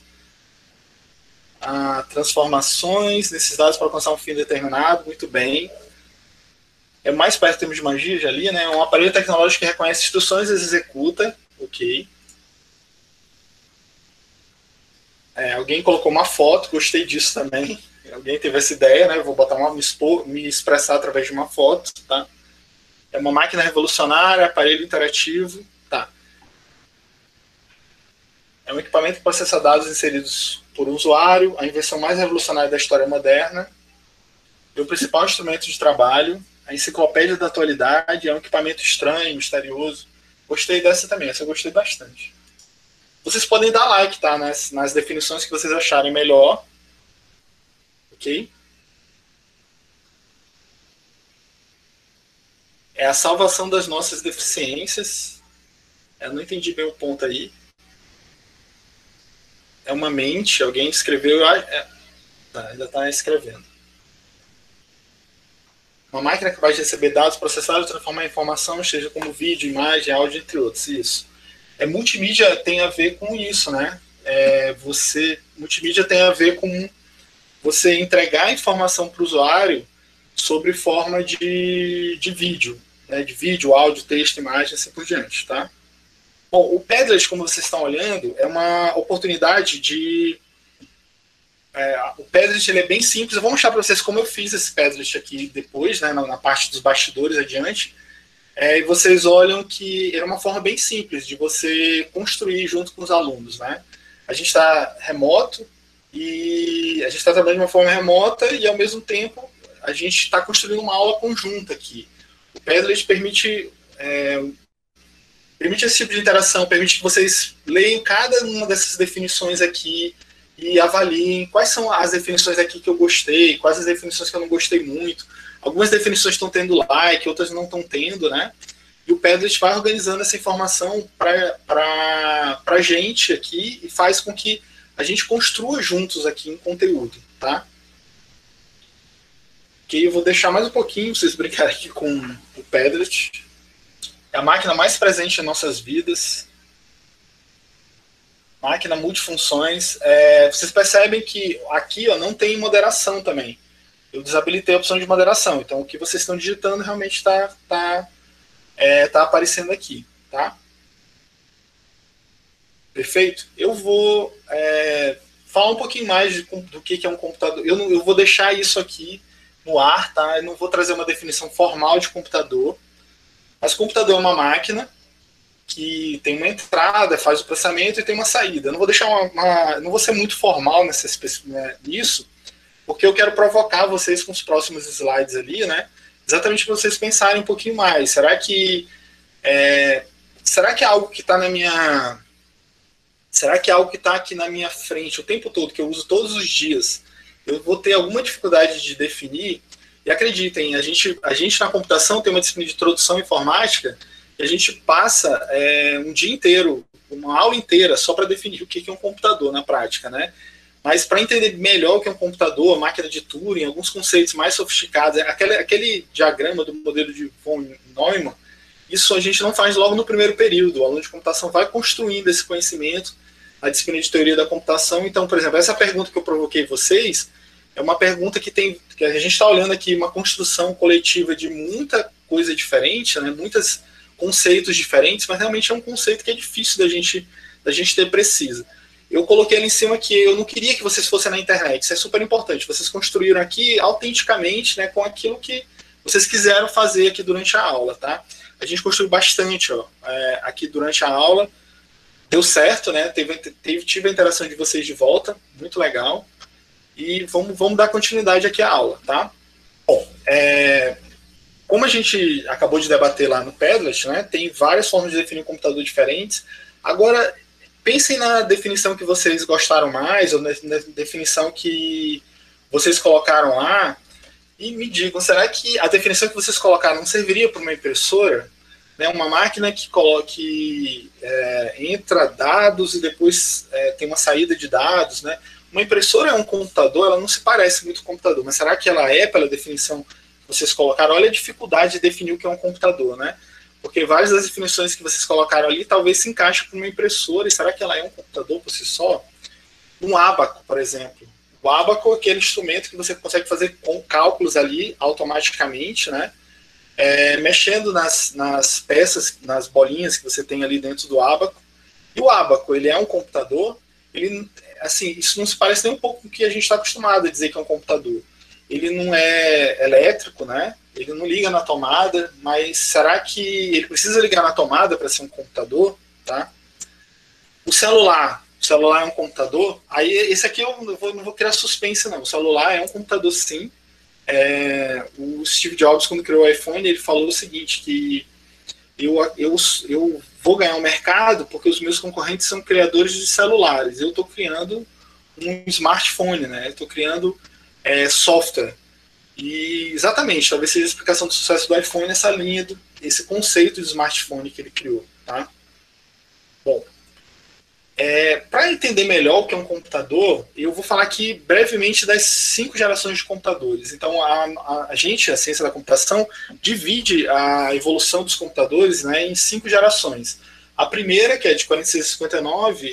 transformações nesses dados para alcançar um fim determinado. Muito bem. É mais perto do termo de magia, já li, né? É um aparelho tecnológico que reconhece instruções e as executa. Ok. Alguém colocou uma foto, gostei disso também. Alguém teve essa ideia, né? Vou botar me expressar através de uma foto, tá? É uma máquina revolucionária, aparelho interativo, tá? É um equipamento que processa dados inseridos por um usuário, a invenção mais revolucionária da história moderna, é o principal instrumento de trabalho, a enciclopédia da atualidade, é um equipamento estranho, misterioso. Gostei dessa também, essa eu gostei bastante. Vocês podem dar like, tá? Nas definições que vocês acharem melhor. Ok? É a salvação das nossas deficiências. Eu não entendi bem o ponto aí. É uma mente, alguém escreveu. Ainda está escrevendo. Uma máquina capaz de receber dados, processados, transformar em informação, seja como vídeo, imagem, áudio, entre outros. Isso. Multimídia tem a ver com isso, né? Multimídia tem a ver com você entregar informação para o usuário sobre forma de vídeo, né? De vídeo, áudio, texto, imagem, assim por diante, tá? Bom, o Padlet, como vocês estão olhando, é uma oportunidade de... o Padlet ele é bem simples. Eu vou mostrar para vocês como eu fiz esse Padlet aqui depois, né, na parte dos bastidores adiante. E vocês olham que era uma forma bem simples de você construir junto com os alunos, né? A gente está remoto e a gente está trabalhando de uma forma remota e, ao mesmo tempo, a gente está construindo uma aula conjunta aqui. O Padlet permite esse tipo de interação, permite que vocês leiam cada uma dessas definições aqui e avaliem quais são as definições aqui que eu gostei, quais as definições que eu não gostei muito. Algumas definições estão tendo like, outras não estão tendo, né? E o Padlet vai organizando essa informação para a gente aqui e faz com que a gente construa juntos aqui um conteúdo, tá? Ok, eu vou deixar mais um pouquinho para vocês brincarem aqui com o Padlet. É a máquina mais presente em nossas vidas. Máquina multifunções. Vocês percebem que aqui, ó, não tem moderação também. Eu desabilitei a opção de moderação. Então, o que vocês estão digitando realmente tá aparecendo aqui, tá? Perfeito? Eu vou falar um pouquinho mais do que é um computador. Eu vou deixar isso aqui no ar, tá? Eu não vou trazer uma definição formal de computador. Mas computador é uma máquina que tem uma entrada, faz o processamento e tem uma saída. Eu não vou deixar não vou ser muito formal nisso, porque eu quero provocar vocês com os próximos slides ali, né? Exatamente para vocês pensarem um pouquinho mais. Será que é algo que está na minha... Será que é algo que está aqui na minha frente o tempo todo, que eu uso todos os dias, eu vou ter alguma dificuldade de definir? E acreditem, a gente na computação tem uma disciplina de introdução à informática e a gente passa um dia inteiro, uma aula inteira, só para definir o que é um computador na prática, né? Mas para entender melhor o que é um computador, máquina de Turing, alguns conceitos mais sofisticados, aquele diagrama do modelo de von Neumann, isso a gente não faz logo no primeiro período. O aluno de computação vai construindo esse conhecimento na disciplina de teoria da computação. Então, por exemplo, essa pergunta que eu provoquei vocês é uma pergunta que a gente está olhando aqui uma construção coletiva de muita coisa diferente, né, muitos conceitos diferentes, mas realmente é um conceito que é difícil da gente ter preciso. Eu coloquei ali em cima que eu não queria que vocês fossem na internet, isso é super importante. Vocês construíram aqui autenticamente, né, com aquilo que vocês quiseram fazer aqui durante a aula, tá? A gente construiu bastante aqui durante a aula, deu certo, né? Tive a interação de vocês de volta, muito legal. E vamos dar continuidade aqui à aula, tá? Bom, como a gente acabou de debater lá no Padlet, né, tem várias formas de definir um computador diferentes. Agora, pensem na definição que vocês gostaram mais, ou na definição que vocês colocaram lá, e me digam, será que a definição que vocês colocaram não serviria para uma impressora? Né, uma máquina que entra dados e depois tem uma saída de dados, né? Uma impressora é um computador, ela não se parece muito com um computador, mas será que ela é pela definição que vocês colocaram? Olha a dificuldade de definir o que é um computador, né? Porque várias das definições que vocês colocaram ali talvez se encaixem para uma impressora, e será que ela é um computador por si só? Um ábaco, por exemplo. O ábaco é aquele instrumento que você consegue fazer com cálculos ali automaticamente, né? Mexendo nas peças, nas bolinhas que você tem ali dentro do ábaco. E o ábaco, ele é um computador? Ele, assim, isso não se parece nem um pouco com o que a gente está acostumado a dizer que é um computador. Ele não é elétrico, né? Ele não liga na tomada, mas será que ele precisa ligar na tomada para ser um computador? Tá? O celular é um computador? Aí esse aqui eu não vou criar suspense, não. O celular é um computador, sim. O Steve Jobs, quando criou o iPhone, ele falou o seguinte, que eu vou ganhar um mercado porque os meus concorrentes são criadores de celulares. Eu estou criando um smartphone, né? Eu estou criando software. E exatamente, talvez seja a explicação do sucesso do iPhone nessa linha, esse conceito de smartphone que ele criou. Tá? Bom, para entender melhor o que é um computador, eu vou falar aqui brevemente das 5 gerações de computadores. Então, a ciência da computação, divide a evolução dos computadores, né, em 5 gerações. A primeira, que é de 46 a 59,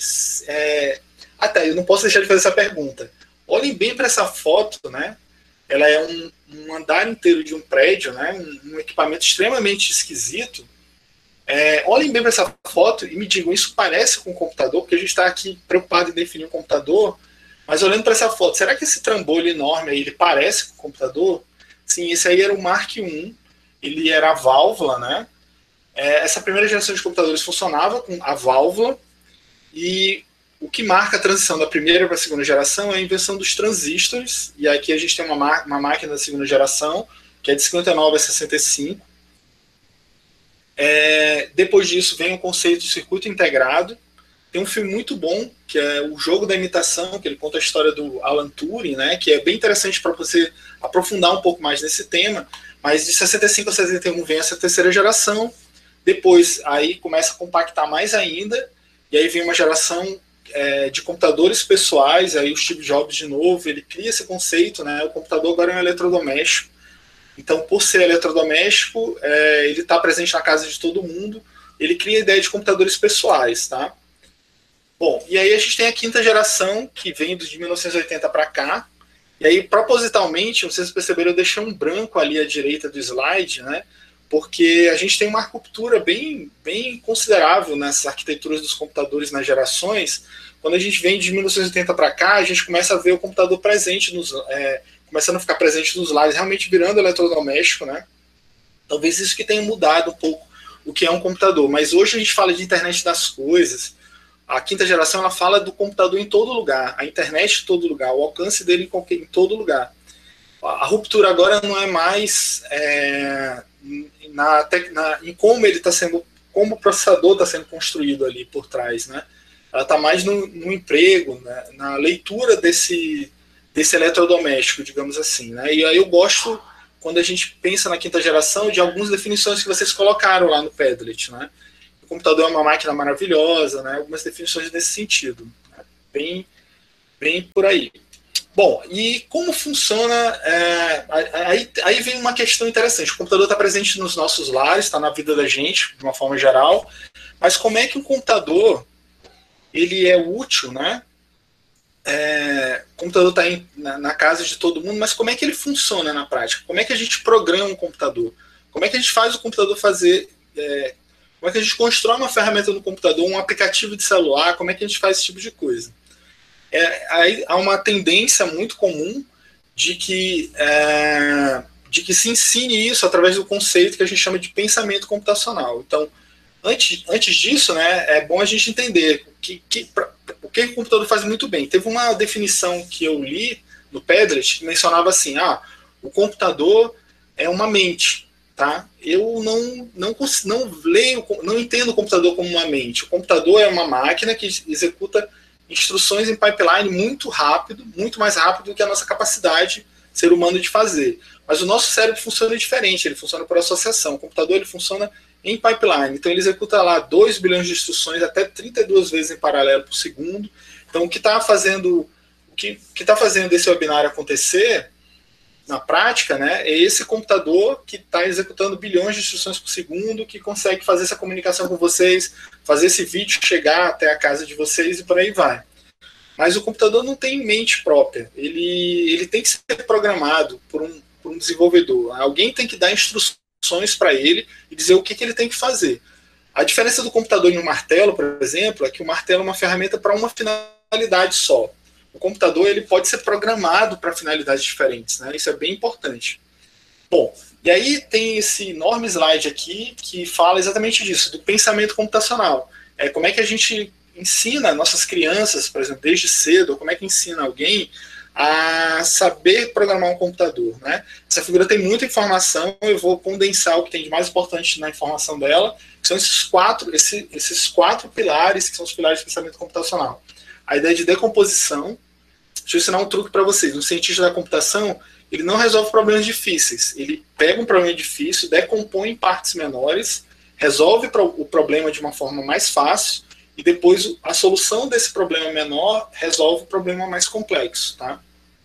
eu não posso deixar de fazer essa pergunta. Olhem bem para essa foto, né? Ela é um andar inteiro de um prédio, né? Um equipamento extremamente esquisito. Olhem bem para essa foto e me digam, isso parece com um computador? Porque a gente está aqui preocupado em definir um computador, mas olhando para essa foto, será que esse trambolho enorme aí, ele parece com um computador? Sim, esse aí era o Mark I, ele era a válvula, né? Essa primeira geração de computadores funcionava com a válvula, e o que marca a transição da primeira para a segunda geração é a invenção dos transistores, e aqui a gente tem uma máquina da segunda geração, que é de 59 a 65. Depois disso vem o conceito de circuito integrado. Tem um filme muito bom, que é O Jogo da Imitação, que ele conta a história do Alan Turing, né, que é bem interessante para você aprofundar um pouco mais nesse tema, mas de 65 a 71 vem essa terceira geração, depois aí começa a compactar mais ainda, e aí vem uma geração de computadores pessoais, aí o Steve Jobs de novo, ele cria esse conceito, né, o computador agora é um eletrodoméstico. Então, por ser eletrodoméstico, ele está presente na casa de todo mundo, ele cria a ideia de computadores pessoais, tá? Bom, e aí a gente tem a quinta geração, que vem de 1980 para cá, e aí, propositalmente, vocês perceberam, eu deixei um branco ali à direita do slide, né? Porque a gente tem uma ruptura bem considerável nessas arquiteturas dos computadores nas gerações. Quando a gente vem de 1980 para cá, a gente começa a ver o computador presente, começando a ficar presente nos lares, realmente virando eletrodoméstico, né? Talvez isso que tenha mudado um pouco o que é um computador. Mas hoje a gente fala de internet das coisas. A quinta geração, ela fala do computador em todo lugar, a internet em todo lugar, o alcance dele em todo lugar. A ruptura agora não é mais em como ele está sendo, como o processador está sendo construído ali por trás, né? Ela está mais no emprego, né? Na leitura desse eletrodoméstico, digamos assim, né? E aí eu gosto, quando a gente pensa na quinta geração, de algumas definições que vocês colocaram lá no Padlet, né? O computador é uma máquina maravilhosa, né? Algumas definições nesse sentido, né? Bem por aí. Bom, e como funciona? Aí vem uma questão interessante. O computador está presente nos nossos lares, está na vida da gente, de uma forma geral, mas como é que um computador ele é útil, né? O computador está na casa de todo mundo, mas como é que ele funciona na prática? Como é que a gente programa um computador? Como é que a gente faz o computador fazer... como é que a gente constrói uma ferramenta no computador, um aplicativo de celular, como é que a gente faz esse tipo de coisa? Aí há uma tendência muito comum de que se ensine isso através do conceito que a gente chama de pensamento computacional. Então, antes disso, né, é bom a gente entender o que o computador faz muito bem. Teve uma definição que eu li no Pedret que mencionava assim, o computador é uma mente, tá? Eu não entendo o computador como uma mente. O computador é uma máquina que executa instruções em pipeline muito rápido, muito mais rápido do que a nossa capacidade ser humano de fazer. Mas o nosso cérebro funciona diferente, ele funciona por associação. O computador ele funciona em pipeline. Então ele executa lá 2 bilhões de instruções até 32 vezes em paralelo por segundo. Então o que está fazendo esse webinar acontecer na prática, né, é esse computador que está executando bilhões de instruções por segundo, que consegue fazer essa comunicação com vocês, fazer esse vídeo chegar até a casa de vocês e por aí vai. Mas o computador não tem mente própria. Ele tem que ser programado por um desenvolvedor. Alguém tem que dar instruções para ele e dizer o que ele tem que fazer. A diferença do computador e um martelo, por exemplo, é que o martelo é uma ferramenta para uma finalidade só. O computador ele pode ser programado para finalidades diferentes, né? Isso é bem importante. Bom, e aí tem esse enorme slide aqui que fala exatamente disso, do pensamento computacional. Como é que a gente ensina nossas crianças, por exemplo, desde cedo, ou como é que ensina alguém a saber programar um computador, né? Essa figura tem muita informação, eu vou condensar o que tem de mais importante na informação dela, que são esses quatro pilares, que são os pilares do pensamento computacional. A ideia de decomposição. Deixa eu ensinar um truque para vocês. Um cientista da computação, ele não resolve problemas difíceis. Ele pega um problema difícil, decompõe em partes menores, resolve o problema de uma forma mais fácil e depois a solução desse problema menor resolve o problema mais complexo. Tá?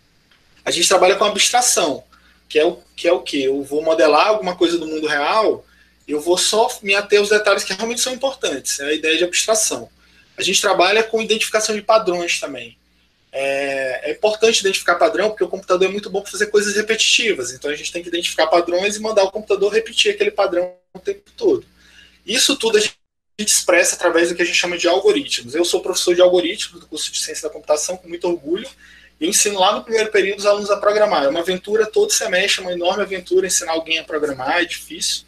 A gente trabalha com abstração, que é o quê? Eu vou modelar alguma coisa do mundo real, eu vou só me ater aos detalhes que realmente são importantes. É a ideia de abstração. A gente trabalha com identificação de padrões também. É importante identificar padrão, porque o computador é muito bom para fazer coisas repetitivas. Então a gente tem que identificar padrões e mandar o computador repetir aquele padrão o tempo todo. Isso tudo a gente expressa através do que a gente chama de algoritmos. Eu sou professor de algoritmos do curso de Ciência da Computação, com muito orgulho, e ensino lá no primeiro período os alunos a programar. É uma aventura todo semestre, uma enorme aventura, ensinar alguém a programar, é difícil.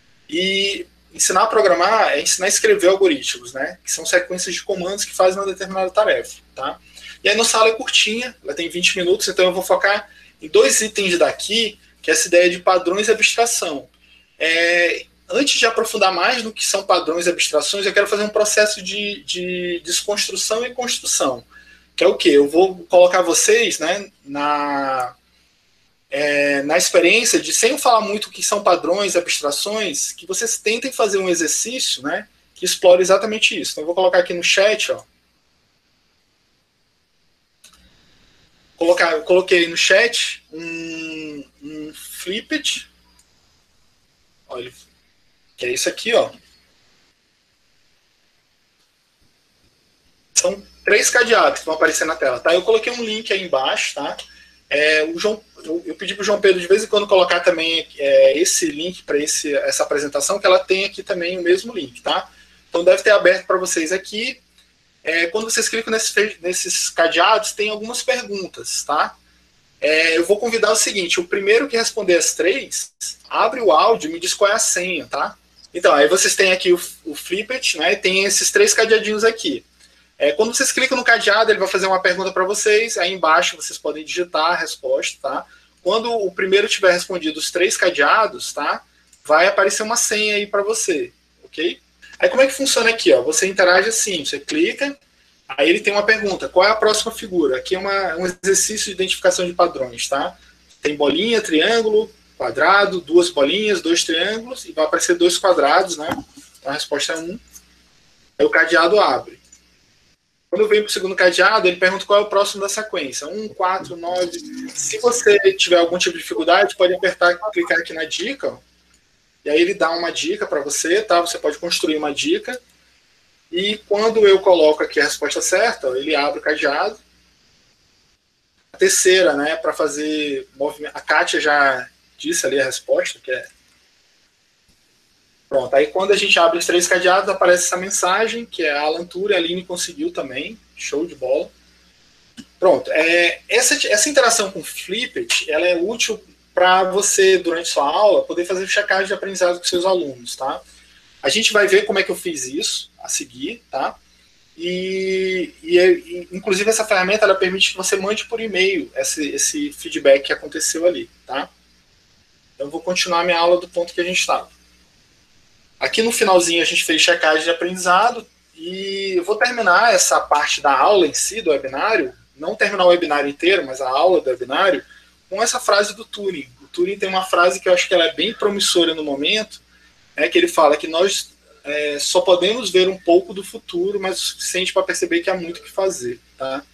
E ensinar a programar é ensinar a escrever algoritmos, né? Que são sequências de comandos que fazem uma determinada tarefa, tá? E aí nossa aula é curtinha, ela tem 20 minutos, então eu vou focar em 2 itens daqui, que é essa ideia de padrões e abstração. Antes de aprofundar mais no que são padrões e abstrações, eu quero fazer um processo de desconstrução e construção. Que é o quê? Eu vou colocar vocês, né, na experiência de, sem eu falar muito o que são padrões e abstrações, que vocês tentem fazer um exercício, né, que explore exatamente isso. Então eu vou colocar aqui no chat, ó. Coloquei no chat um flipped, olha, que é isso aqui, ó. São 3 cadeados que vão aparecer na tela, tá? Eu coloquei um link aí embaixo, tá? Eu pedi para o João Pedro de vez em quando colocar também esse link para essa apresentação, que ela tem aqui também o mesmo link, tá? Então deve ter aberto para vocês aqui. Quando vocês clicam nesses cadeados, tem algumas perguntas, tá? Eu vou convidar o seguinte, o primeiro que responder as 3, abre o áudio e me diz qual é a senha, tá? Então, aí vocês têm aqui o Flipped, né? Tem esses 3 cadeadinhos aqui. Quando vocês clicam no cadeado, ele vai fazer uma pergunta para vocês, aí embaixo vocês podem digitar a resposta, tá? Quando o primeiro tiver respondido os 3 cadeados, tá? Vai aparecer uma senha aí para você, ok? Aí como é que funciona aqui, ó? Você interage assim, você clica, aí ele tem uma pergunta, qual é a próxima figura? Aqui é um exercício de identificação de padrões, tá? Tem bolinha, triângulo, quadrado, 2 bolinhas, 2 triângulos, e vai aparecer 2 quadrados, né? Então a resposta é 1. Aí o cadeado abre. Quando eu venho para o segundo cadeado, ele pergunta qual é o próximo da sequência. 1, 4, 9. Se você tiver algum tipo de dificuldade, pode clicar aqui na dica, ó, e aí ele dá uma dica para você, tá? Você pode construir uma dica. E quando eu coloco aqui a resposta certa, ele abre o cadeado. A terceira, né, para fazer movimento. A Kátia já disse ali a resposta, que é. Pronto, aí quando a gente abre os 3 cadeados, aparece essa mensagem, que é a Alan Turing, a Aline conseguiu também, show de bola. Pronto, essa interação com o Flipped, ela é útil para você, durante sua aula, poder fazer checagem de aprendizado com seus alunos, tá? A gente vai ver como é que eu fiz isso a seguir, tá? Inclusive, essa ferramenta, ela permite que você mande por e-mail esse feedback que aconteceu ali, tá? Então, eu vou continuar minha aula do ponto que a gente estava. Aqui no finalzinho a gente fez checagem de aprendizado e eu vou terminar essa parte da aula em si, do webinário, não terminar o webinário inteiro, mas a aula do webinário, com essa frase do Turing. O Turing tem uma frase que eu acho que ela é bem promissora no momento, que ele fala que nós só podemos ver um pouco do futuro, mas o suficiente para perceber que há muito o que fazer. Tá?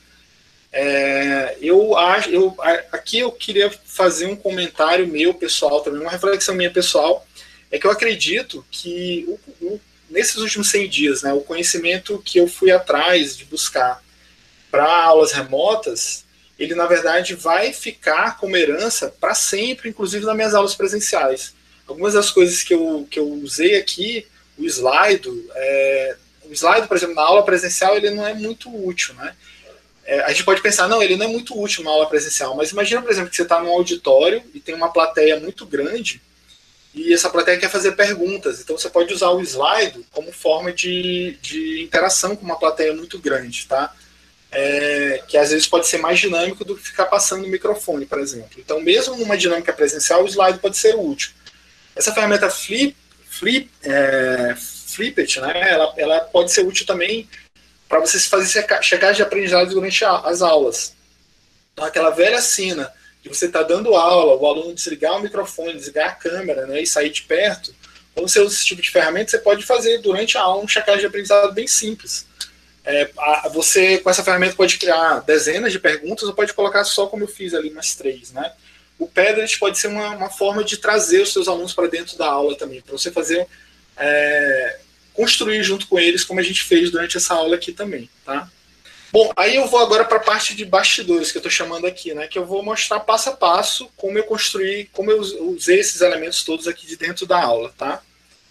Aqui eu queria fazer um comentário meu pessoal também, uma reflexão minha pessoal, é que eu acredito que nesses últimos 100 dias, né, o conhecimento que eu fui atrás de buscar para aulas remotas, ele na verdade vai ficar como herança para sempre, inclusive nas minhas aulas presenciais. Algumas das coisas que eu usei aqui, o slide, por exemplo, na aula presencial, ele não é muito útil, né? A gente pode pensar, não, ele não é muito útil na aula presencial, mas imagina, por exemplo, que você está num auditório e tem uma plateia muito grande e essa plateia quer fazer perguntas. Então você pode usar o slide como forma de interação com uma plateia muito grande, tá? Que às vezes pode ser mais dinâmico do que ficar passando o microfone, por exemplo. Então, mesmo numa dinâmica presencial, o slide pode ser útil. Essa ferramenta Flipped, né, ela pode ser útil também para você fazer checagem de aprendizado durante as aulas. Então, aquela velha cena de você estar dando aula, o aluno desligar o microfone, desligar a câmera, né, e sair de perto, quando você usa esse tipo de ferramenta, você pode fazer durante a aula um checagem de aprendizado bem simples. Você, com essa ferramenta, pode criar dezenas de perguntas ou pode colocar só como eu fiz ali, umas 3, né? O Padlet pode ser uma forma de trazer os seus alunos para dentro da aula também, para você fazer, construir junto com eles, como a gente fez durante essa aula aqui também, tá? Bom, aí eu vou agora para a parte de bastidores, que eu estou chamando aqui, né? Que eu vou mostrar passo a passo como eu construí, como eu usei esses elementos todos aqui de dentro da aula, tá?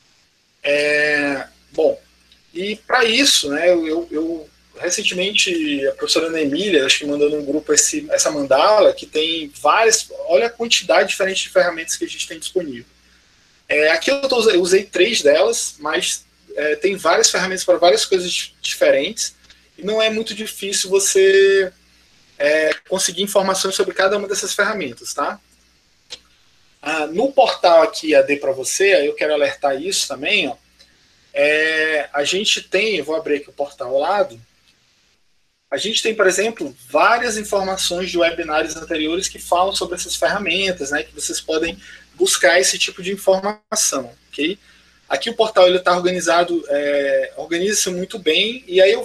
Bom, e para isso, né, eu recentemente, a professora Ana Emília, acho que mandou num grupo essa mandala, que tem várias, olha a quantidade diferente de ferramentas que a gente tem disponível. Aqui eu usei 3 delas, mas tem várias ferramentas para várias coisas diferentes, e não é muito difícil você conseguir informações sobre cada uma dessas ferramentas, tá? No portal aqui, AD para você, eu quero alertar isso também, ó. A gente tem, eu vou abrir aqui o portal ao lado, a gente tem, por exemplo, várias informações de webinários anteriores que falam sobre essas ferramentas, né, que vocês podem buscar esse tipo de informação, ok? Aqui o portal está organizado, organiza-se muito bem, e aí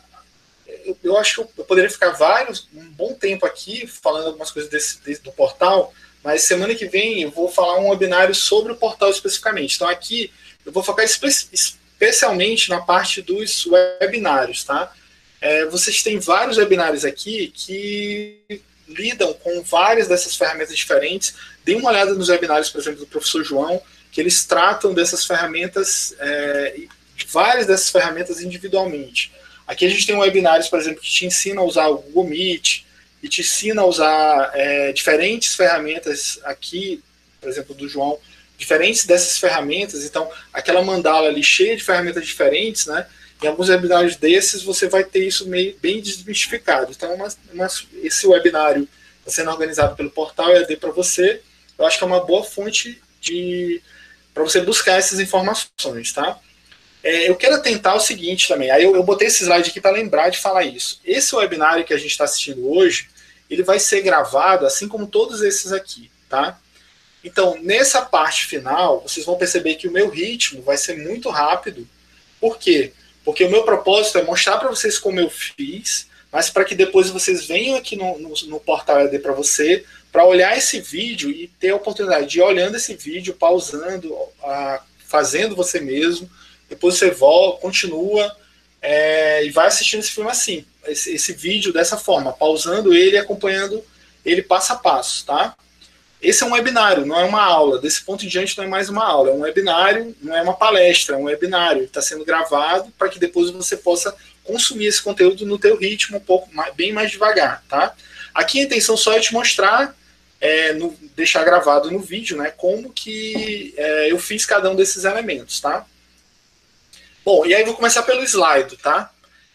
eu acho que eu poderia ficar um bom tempo aqui falando algumas coisas do portal, mas semana que vem eu vou falar um webinário sobre o portal especificamente. Então aqui eu vou focar especialmente na parte dos webinários, tá? Vocês têm vários webinários aqui que lidam com várias dessas ferramentas diferentes. Dê uma olhada nos webinários, por exemplo, do professor João, que eles tratam dessas ferramentas, várias dessas ferramentas individualmente. Aqui a gente tem webinários, por exemplo, que te ensina a usar o Google Meet, e te ensina a usar diferentes ferramentas aqui, por exemplo, do João, diferentes dessas ferramentas. Então, aquela mandala ali cheia de ferramentas diferentes, né? Em alguns webinários desses, você vai ter isso bem desmistificado. Então, esse webinário está sendo organizado pelo portal EAD para você. Eu acho que é uma boa fonte para você buscar essas informações, tá? Eu quero atentar o seguinte também. Aí eu botei esse slide aqui para lembrar de falar isso. Esse webinário que a gente está assistindo hoje, ele vai ser gravado, assim como todos esses aqui, tá? Então, nessa parte final, vocês vão perceber que o meu ritmo vai ser muito rápido. Por quê? Porque o meu propósito é mostrar para vocês como eu fiz, mas para que depois vocês venham aqui no portal EAD para você, para olhar esse vídeo e ter a oportunidade de ir olhando esse vídeo, pausando, fazendo você mesmo, depois você volta, continua, e vai assistindo esse filme assim, esse vídeo dessa forma, pausando ele e acompanhando ele passo a passo, tá? Esse é um webinário, não é uma aula. Desse ponto em diante não é mais uma aula, é um webinário, não é uma palestra, é um webinário. Está sendo gravado para que depois você possa consumir esse conteúdo no teu ritmo um pouco mais, bem mais devagar, tá? Aqui a intenção só é te mostrar, deixar gravado no vídeo, né, como que eu fiz cada um desses elementos, tá? Bom, e aí vou começar pelo Slido, tá?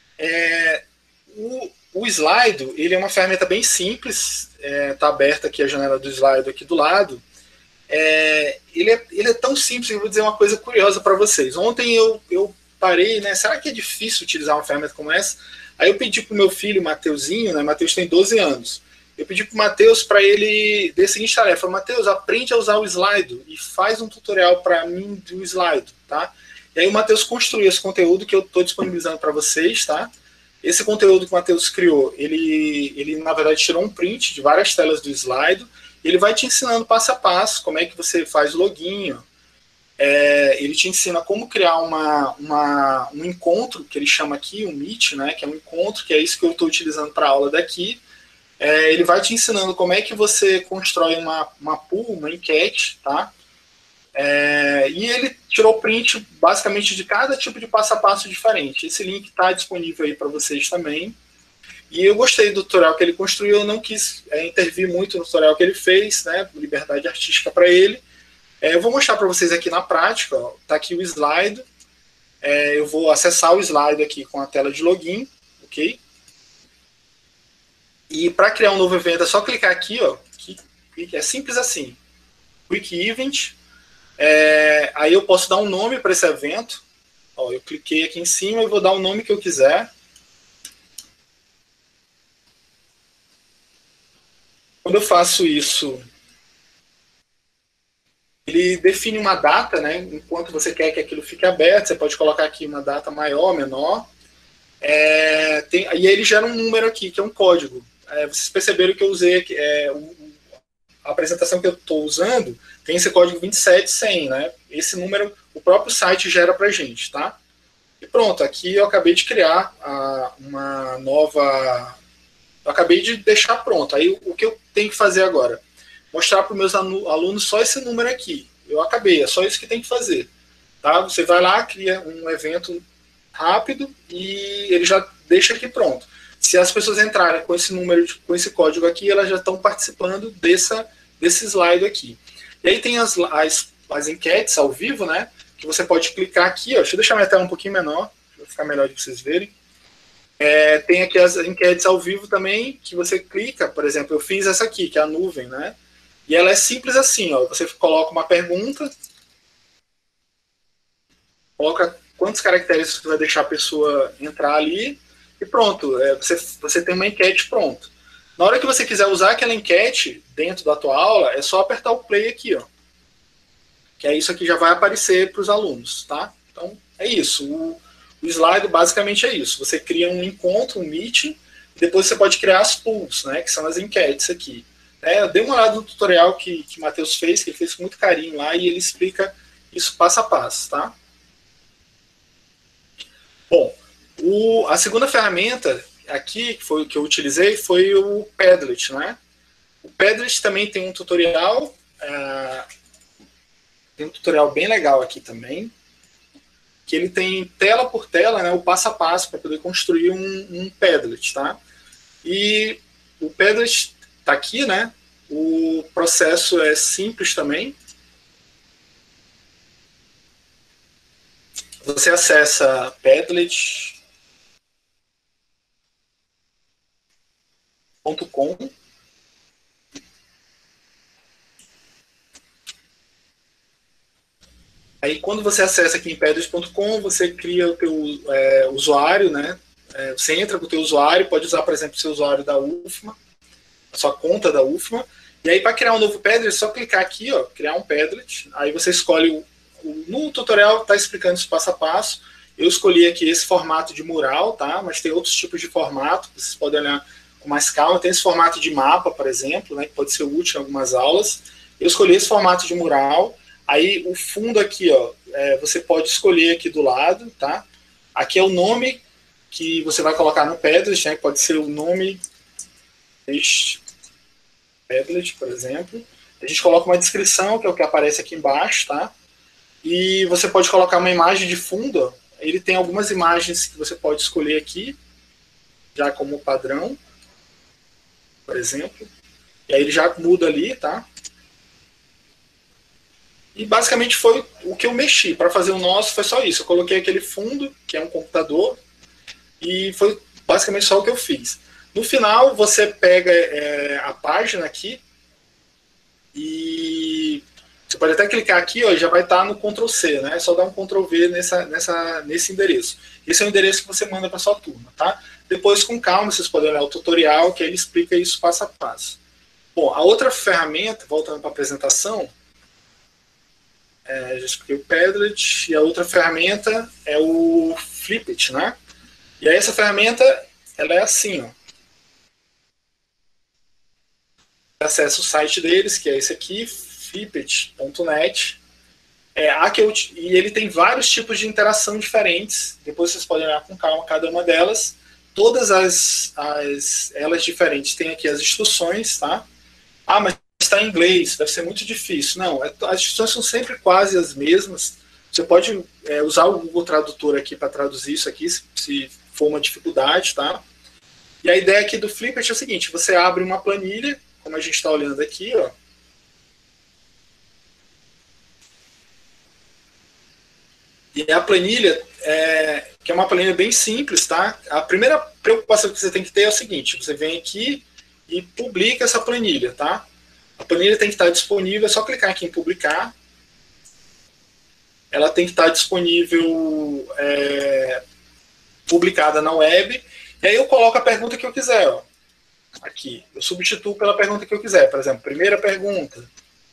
O Slido, ele é uma ferramenta bem simples, tá aberta aqui a janela do Slido aqui do lado. Ele é tão simples, eu vou dizer uma coisa curiosa para vocês. Ontem eu parei, né? Será que é difícil utilizar uma ferramenta como essa? Aí eu pedi pro meu filho, Mateuzinho, né? Mateus tem 12 anos. Eu pedi pro Mateus para ele dar a seguinte tarefa: Mateus, aprende a usar o Slido e faz um tutorial para mim do Slido, tá? E aí o Mateus construiu esse conteúdo que eu estou disponibilizando para vocês, tá? Esse conteúdo que o Mateus criou, ele na verdade tirou um print de várias telas do Slido. Ele vai te ensinando passo a passo como é que você faz login. Ele te ensina como criar um encontro, que ele chama aqui, um Meet, né, que é um encontro, que é isso que eu estou utilizando para a aula daqui. Ele vai te ensinando como é que você constrói uma pool, uma enquete, tá? E ele tirou print basicamente de cada tipo de passo a passo diferente. Esse link está disponível aí para vocês também. E eu gostei do tutorial que ele construiu, eu não quis intervir muito no tutorial que ele fez, né, liberdade artística para ele. Eu vou mostrar para vocês aqui na prática, ó, tá aqui o slide, eu vou acessar o slide aqui com a tela de login, ok? E para criar um novo evento é só clicar aqui, ó, é simples assim, Quick Event, aí eu posso dar um nome para esse evento, ó, eu cliquei aqui em cima e vou dar o nome que eu quiser. Quando eu faço isso, ele define uma data, né? Enquanto você quer que aquilo fique aberto, você pode colocar aqui uma data maior, menor. E aí ele gera um número aqui, que é um código. Vocês perceberam que eu usei a apresentação que eu estou usando tem esse código 27100, né? Esse número o próprio site gera para a gente, tá? E pronto, aqui eu acabei de criar uma nova... Eu acabei de deixar pronto. Aí o que eu tenho que fazer agora? Mostrar para os meus alunos só esse número aqui. Eu acabei, é só isso que tem que fazer. Tá? Você vai lá, cria um evento rápido e ele já deixa aqui pronto. Se as pessoas entrarem com esse número, com esse código aqui, elas já estão participando desse slide aqui. E aí tem as enquetes ao vivo, né? Que você pode clicar aqui, ó. Deixa eu deixar minha tela um pouquinho menor, para ficar melhor de vocês verem. Tem aqui as enquetes ao vivo também, que você clica, por exemplo, eu fiz essa aqui, que é a nuvem, né? E ela é simples assim, ó, você coloca uma pergunta, coloca quantos caracteres você vai deixar a pessoa entrar ali, e pronto, você tem uma enquete pronta. Na hora que você quiser usar aquela enquete dentro da tua aula, é só apertar o play aqui, ó. Que é isso aqui, já vai aparecer para os alunos, tá? Então, é isso. O slide basicamente é isso. Você cria um encontro, um meet, e depois você pode criar as pools, né? Que são as enquetes aqui. Eu dei uma olhada no tutorial que o Matheus fez, que ele fez com muito carinho lá, e ele explica isso passo a passo, tá? Bom, a segunda ferramenta aqui, que eu utilizei, foi o Padlet, né? O Padlet também tem um tutorial, bem legal aqui também, que ele tem tela por tela, né, o passo a passo para poder construir um Padlet, tá? E o Padlet está aqui, né? O processo é simples também. Você acessa padlet.com. Aí, quando você acessa aqui em padlet.com, você cria o teu usuário, né? Você entra com o teu usuário, pode usar, por exemplo, o seu usuário da UFMA, a sua conta da UFMA. E aí, para criar um novo Padlet, é só clicar aqui, ó, criar um Padlet. Aí você escolhe no tutorial está explicando isso passo a passo. Eu escolhi aqui esse formato de mural, tá? Mas tem outros tipos de formato, vocês podem olhar com mais calma. Tem esse formato de mapa, por exemplo, né, que pode ser útil em algumas aulas. Eu escolhi esse formato de mural. Aí o fundo aqui, ó, você pode escolher aqui do lado, tá? Aqui é o nome que você vai colocar no Padlet, né? Pode ser o nome deste Padlet, por exemplo. A gente coloca uma descrição, que é o que aparece aqui embaixo, tá? E você pode colocar uma imagem de fundo. Ele tem algumas imagens que você pode escolher aqui, já como padrão, por exemplo. E aí ele já muda ali, tá? E basicamente foi o que eu mexi. Para fazer o nosso foi só isso. Eu coloquei aquele fundo, que é um computador, e foi basicamente só o que eu fiz. No final, você pega a página aqui e você pode até clicar aqui, ó, já vai estar no Ctrl+C, né? É só dar um Ctrl+V nesse endereço. Esse é o endereço que você manda para sua turma, tá? Depois, com calma, vocês podem olhar o tutorial, que ele explica isso passo a passo. Bom, a outra ferramenta, voltando para a apresentação, já expliquei o Padlet, e a outra ferramenta é o Flipit, né? E aí essa ferramenta, ela é assim, ó. Acessa o site deles, que é esse aqui, flipit.net. E ele tem vários tipos de interação diferentes. Depois vocês podem olhar com calma cada uma delas. Todas elas diferentes têm aqui as instruções, tá? Ah, mas está em inglês, deve ser muito difícil. Não, as instruções são sempre quase as mesmas. Você pode usar o Google Tradutor aqui para traduzir isso aqui, se for uma dificuldade, tá? E a ideia aqui do Flipit é o seguinte: você abre uma planilha, como a gente está olhando aqui, ó. E a planilha, que é uma planilha bem simples, tá? A primeira preocupação que você tem que ter é o seguinte: você vem aqui e publica essa planilha, tá? A planilha tem que estar disponível, é só clicar aqui em publicar. Ela tem que estar disponível, publicada na web. E aí eu coloco a pergunta que eu quiser, ó. Aqui, eu substituo pela pergunta que eu quiser. Por exemplo, primeira pergunta.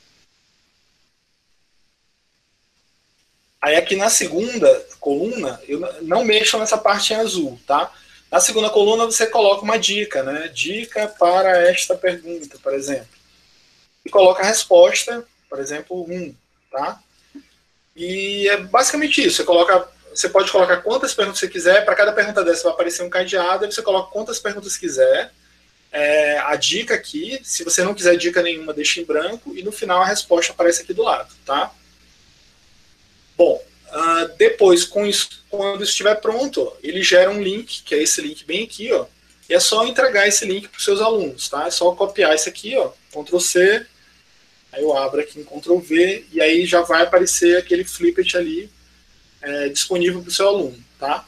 Aí aqui na segunda coluna, eu não mexo nessa parte em azul, tá? Na segunda coluna você coloca uma dica, né? Dica para esta pergunta, por exemplo. E coloca a resposta, por exemplo, 1, tá? E é basicamente isso. Você pode colocar quantas perguntas você quiser. Para cada pergunta dessa vai aparecer um cadeado, e você coloca quantas perguntas quiser. A dica aqui, se você não quiser dica nenhuma, deixa em branco, e no final a resposta aparece aqui do lado, tá? Bom, depois, quando estiver pronto, ele gera um link, que é esse link bem aqui, ó, e é só entregar esse link para os seus alunos, tá? É só copiar isso aqui, ó, Ctrl+C, aí eu abro aqui em Ctrl+V, e aí já vai aparecer aquele Flipit ali disponível para o seu aluno, tá?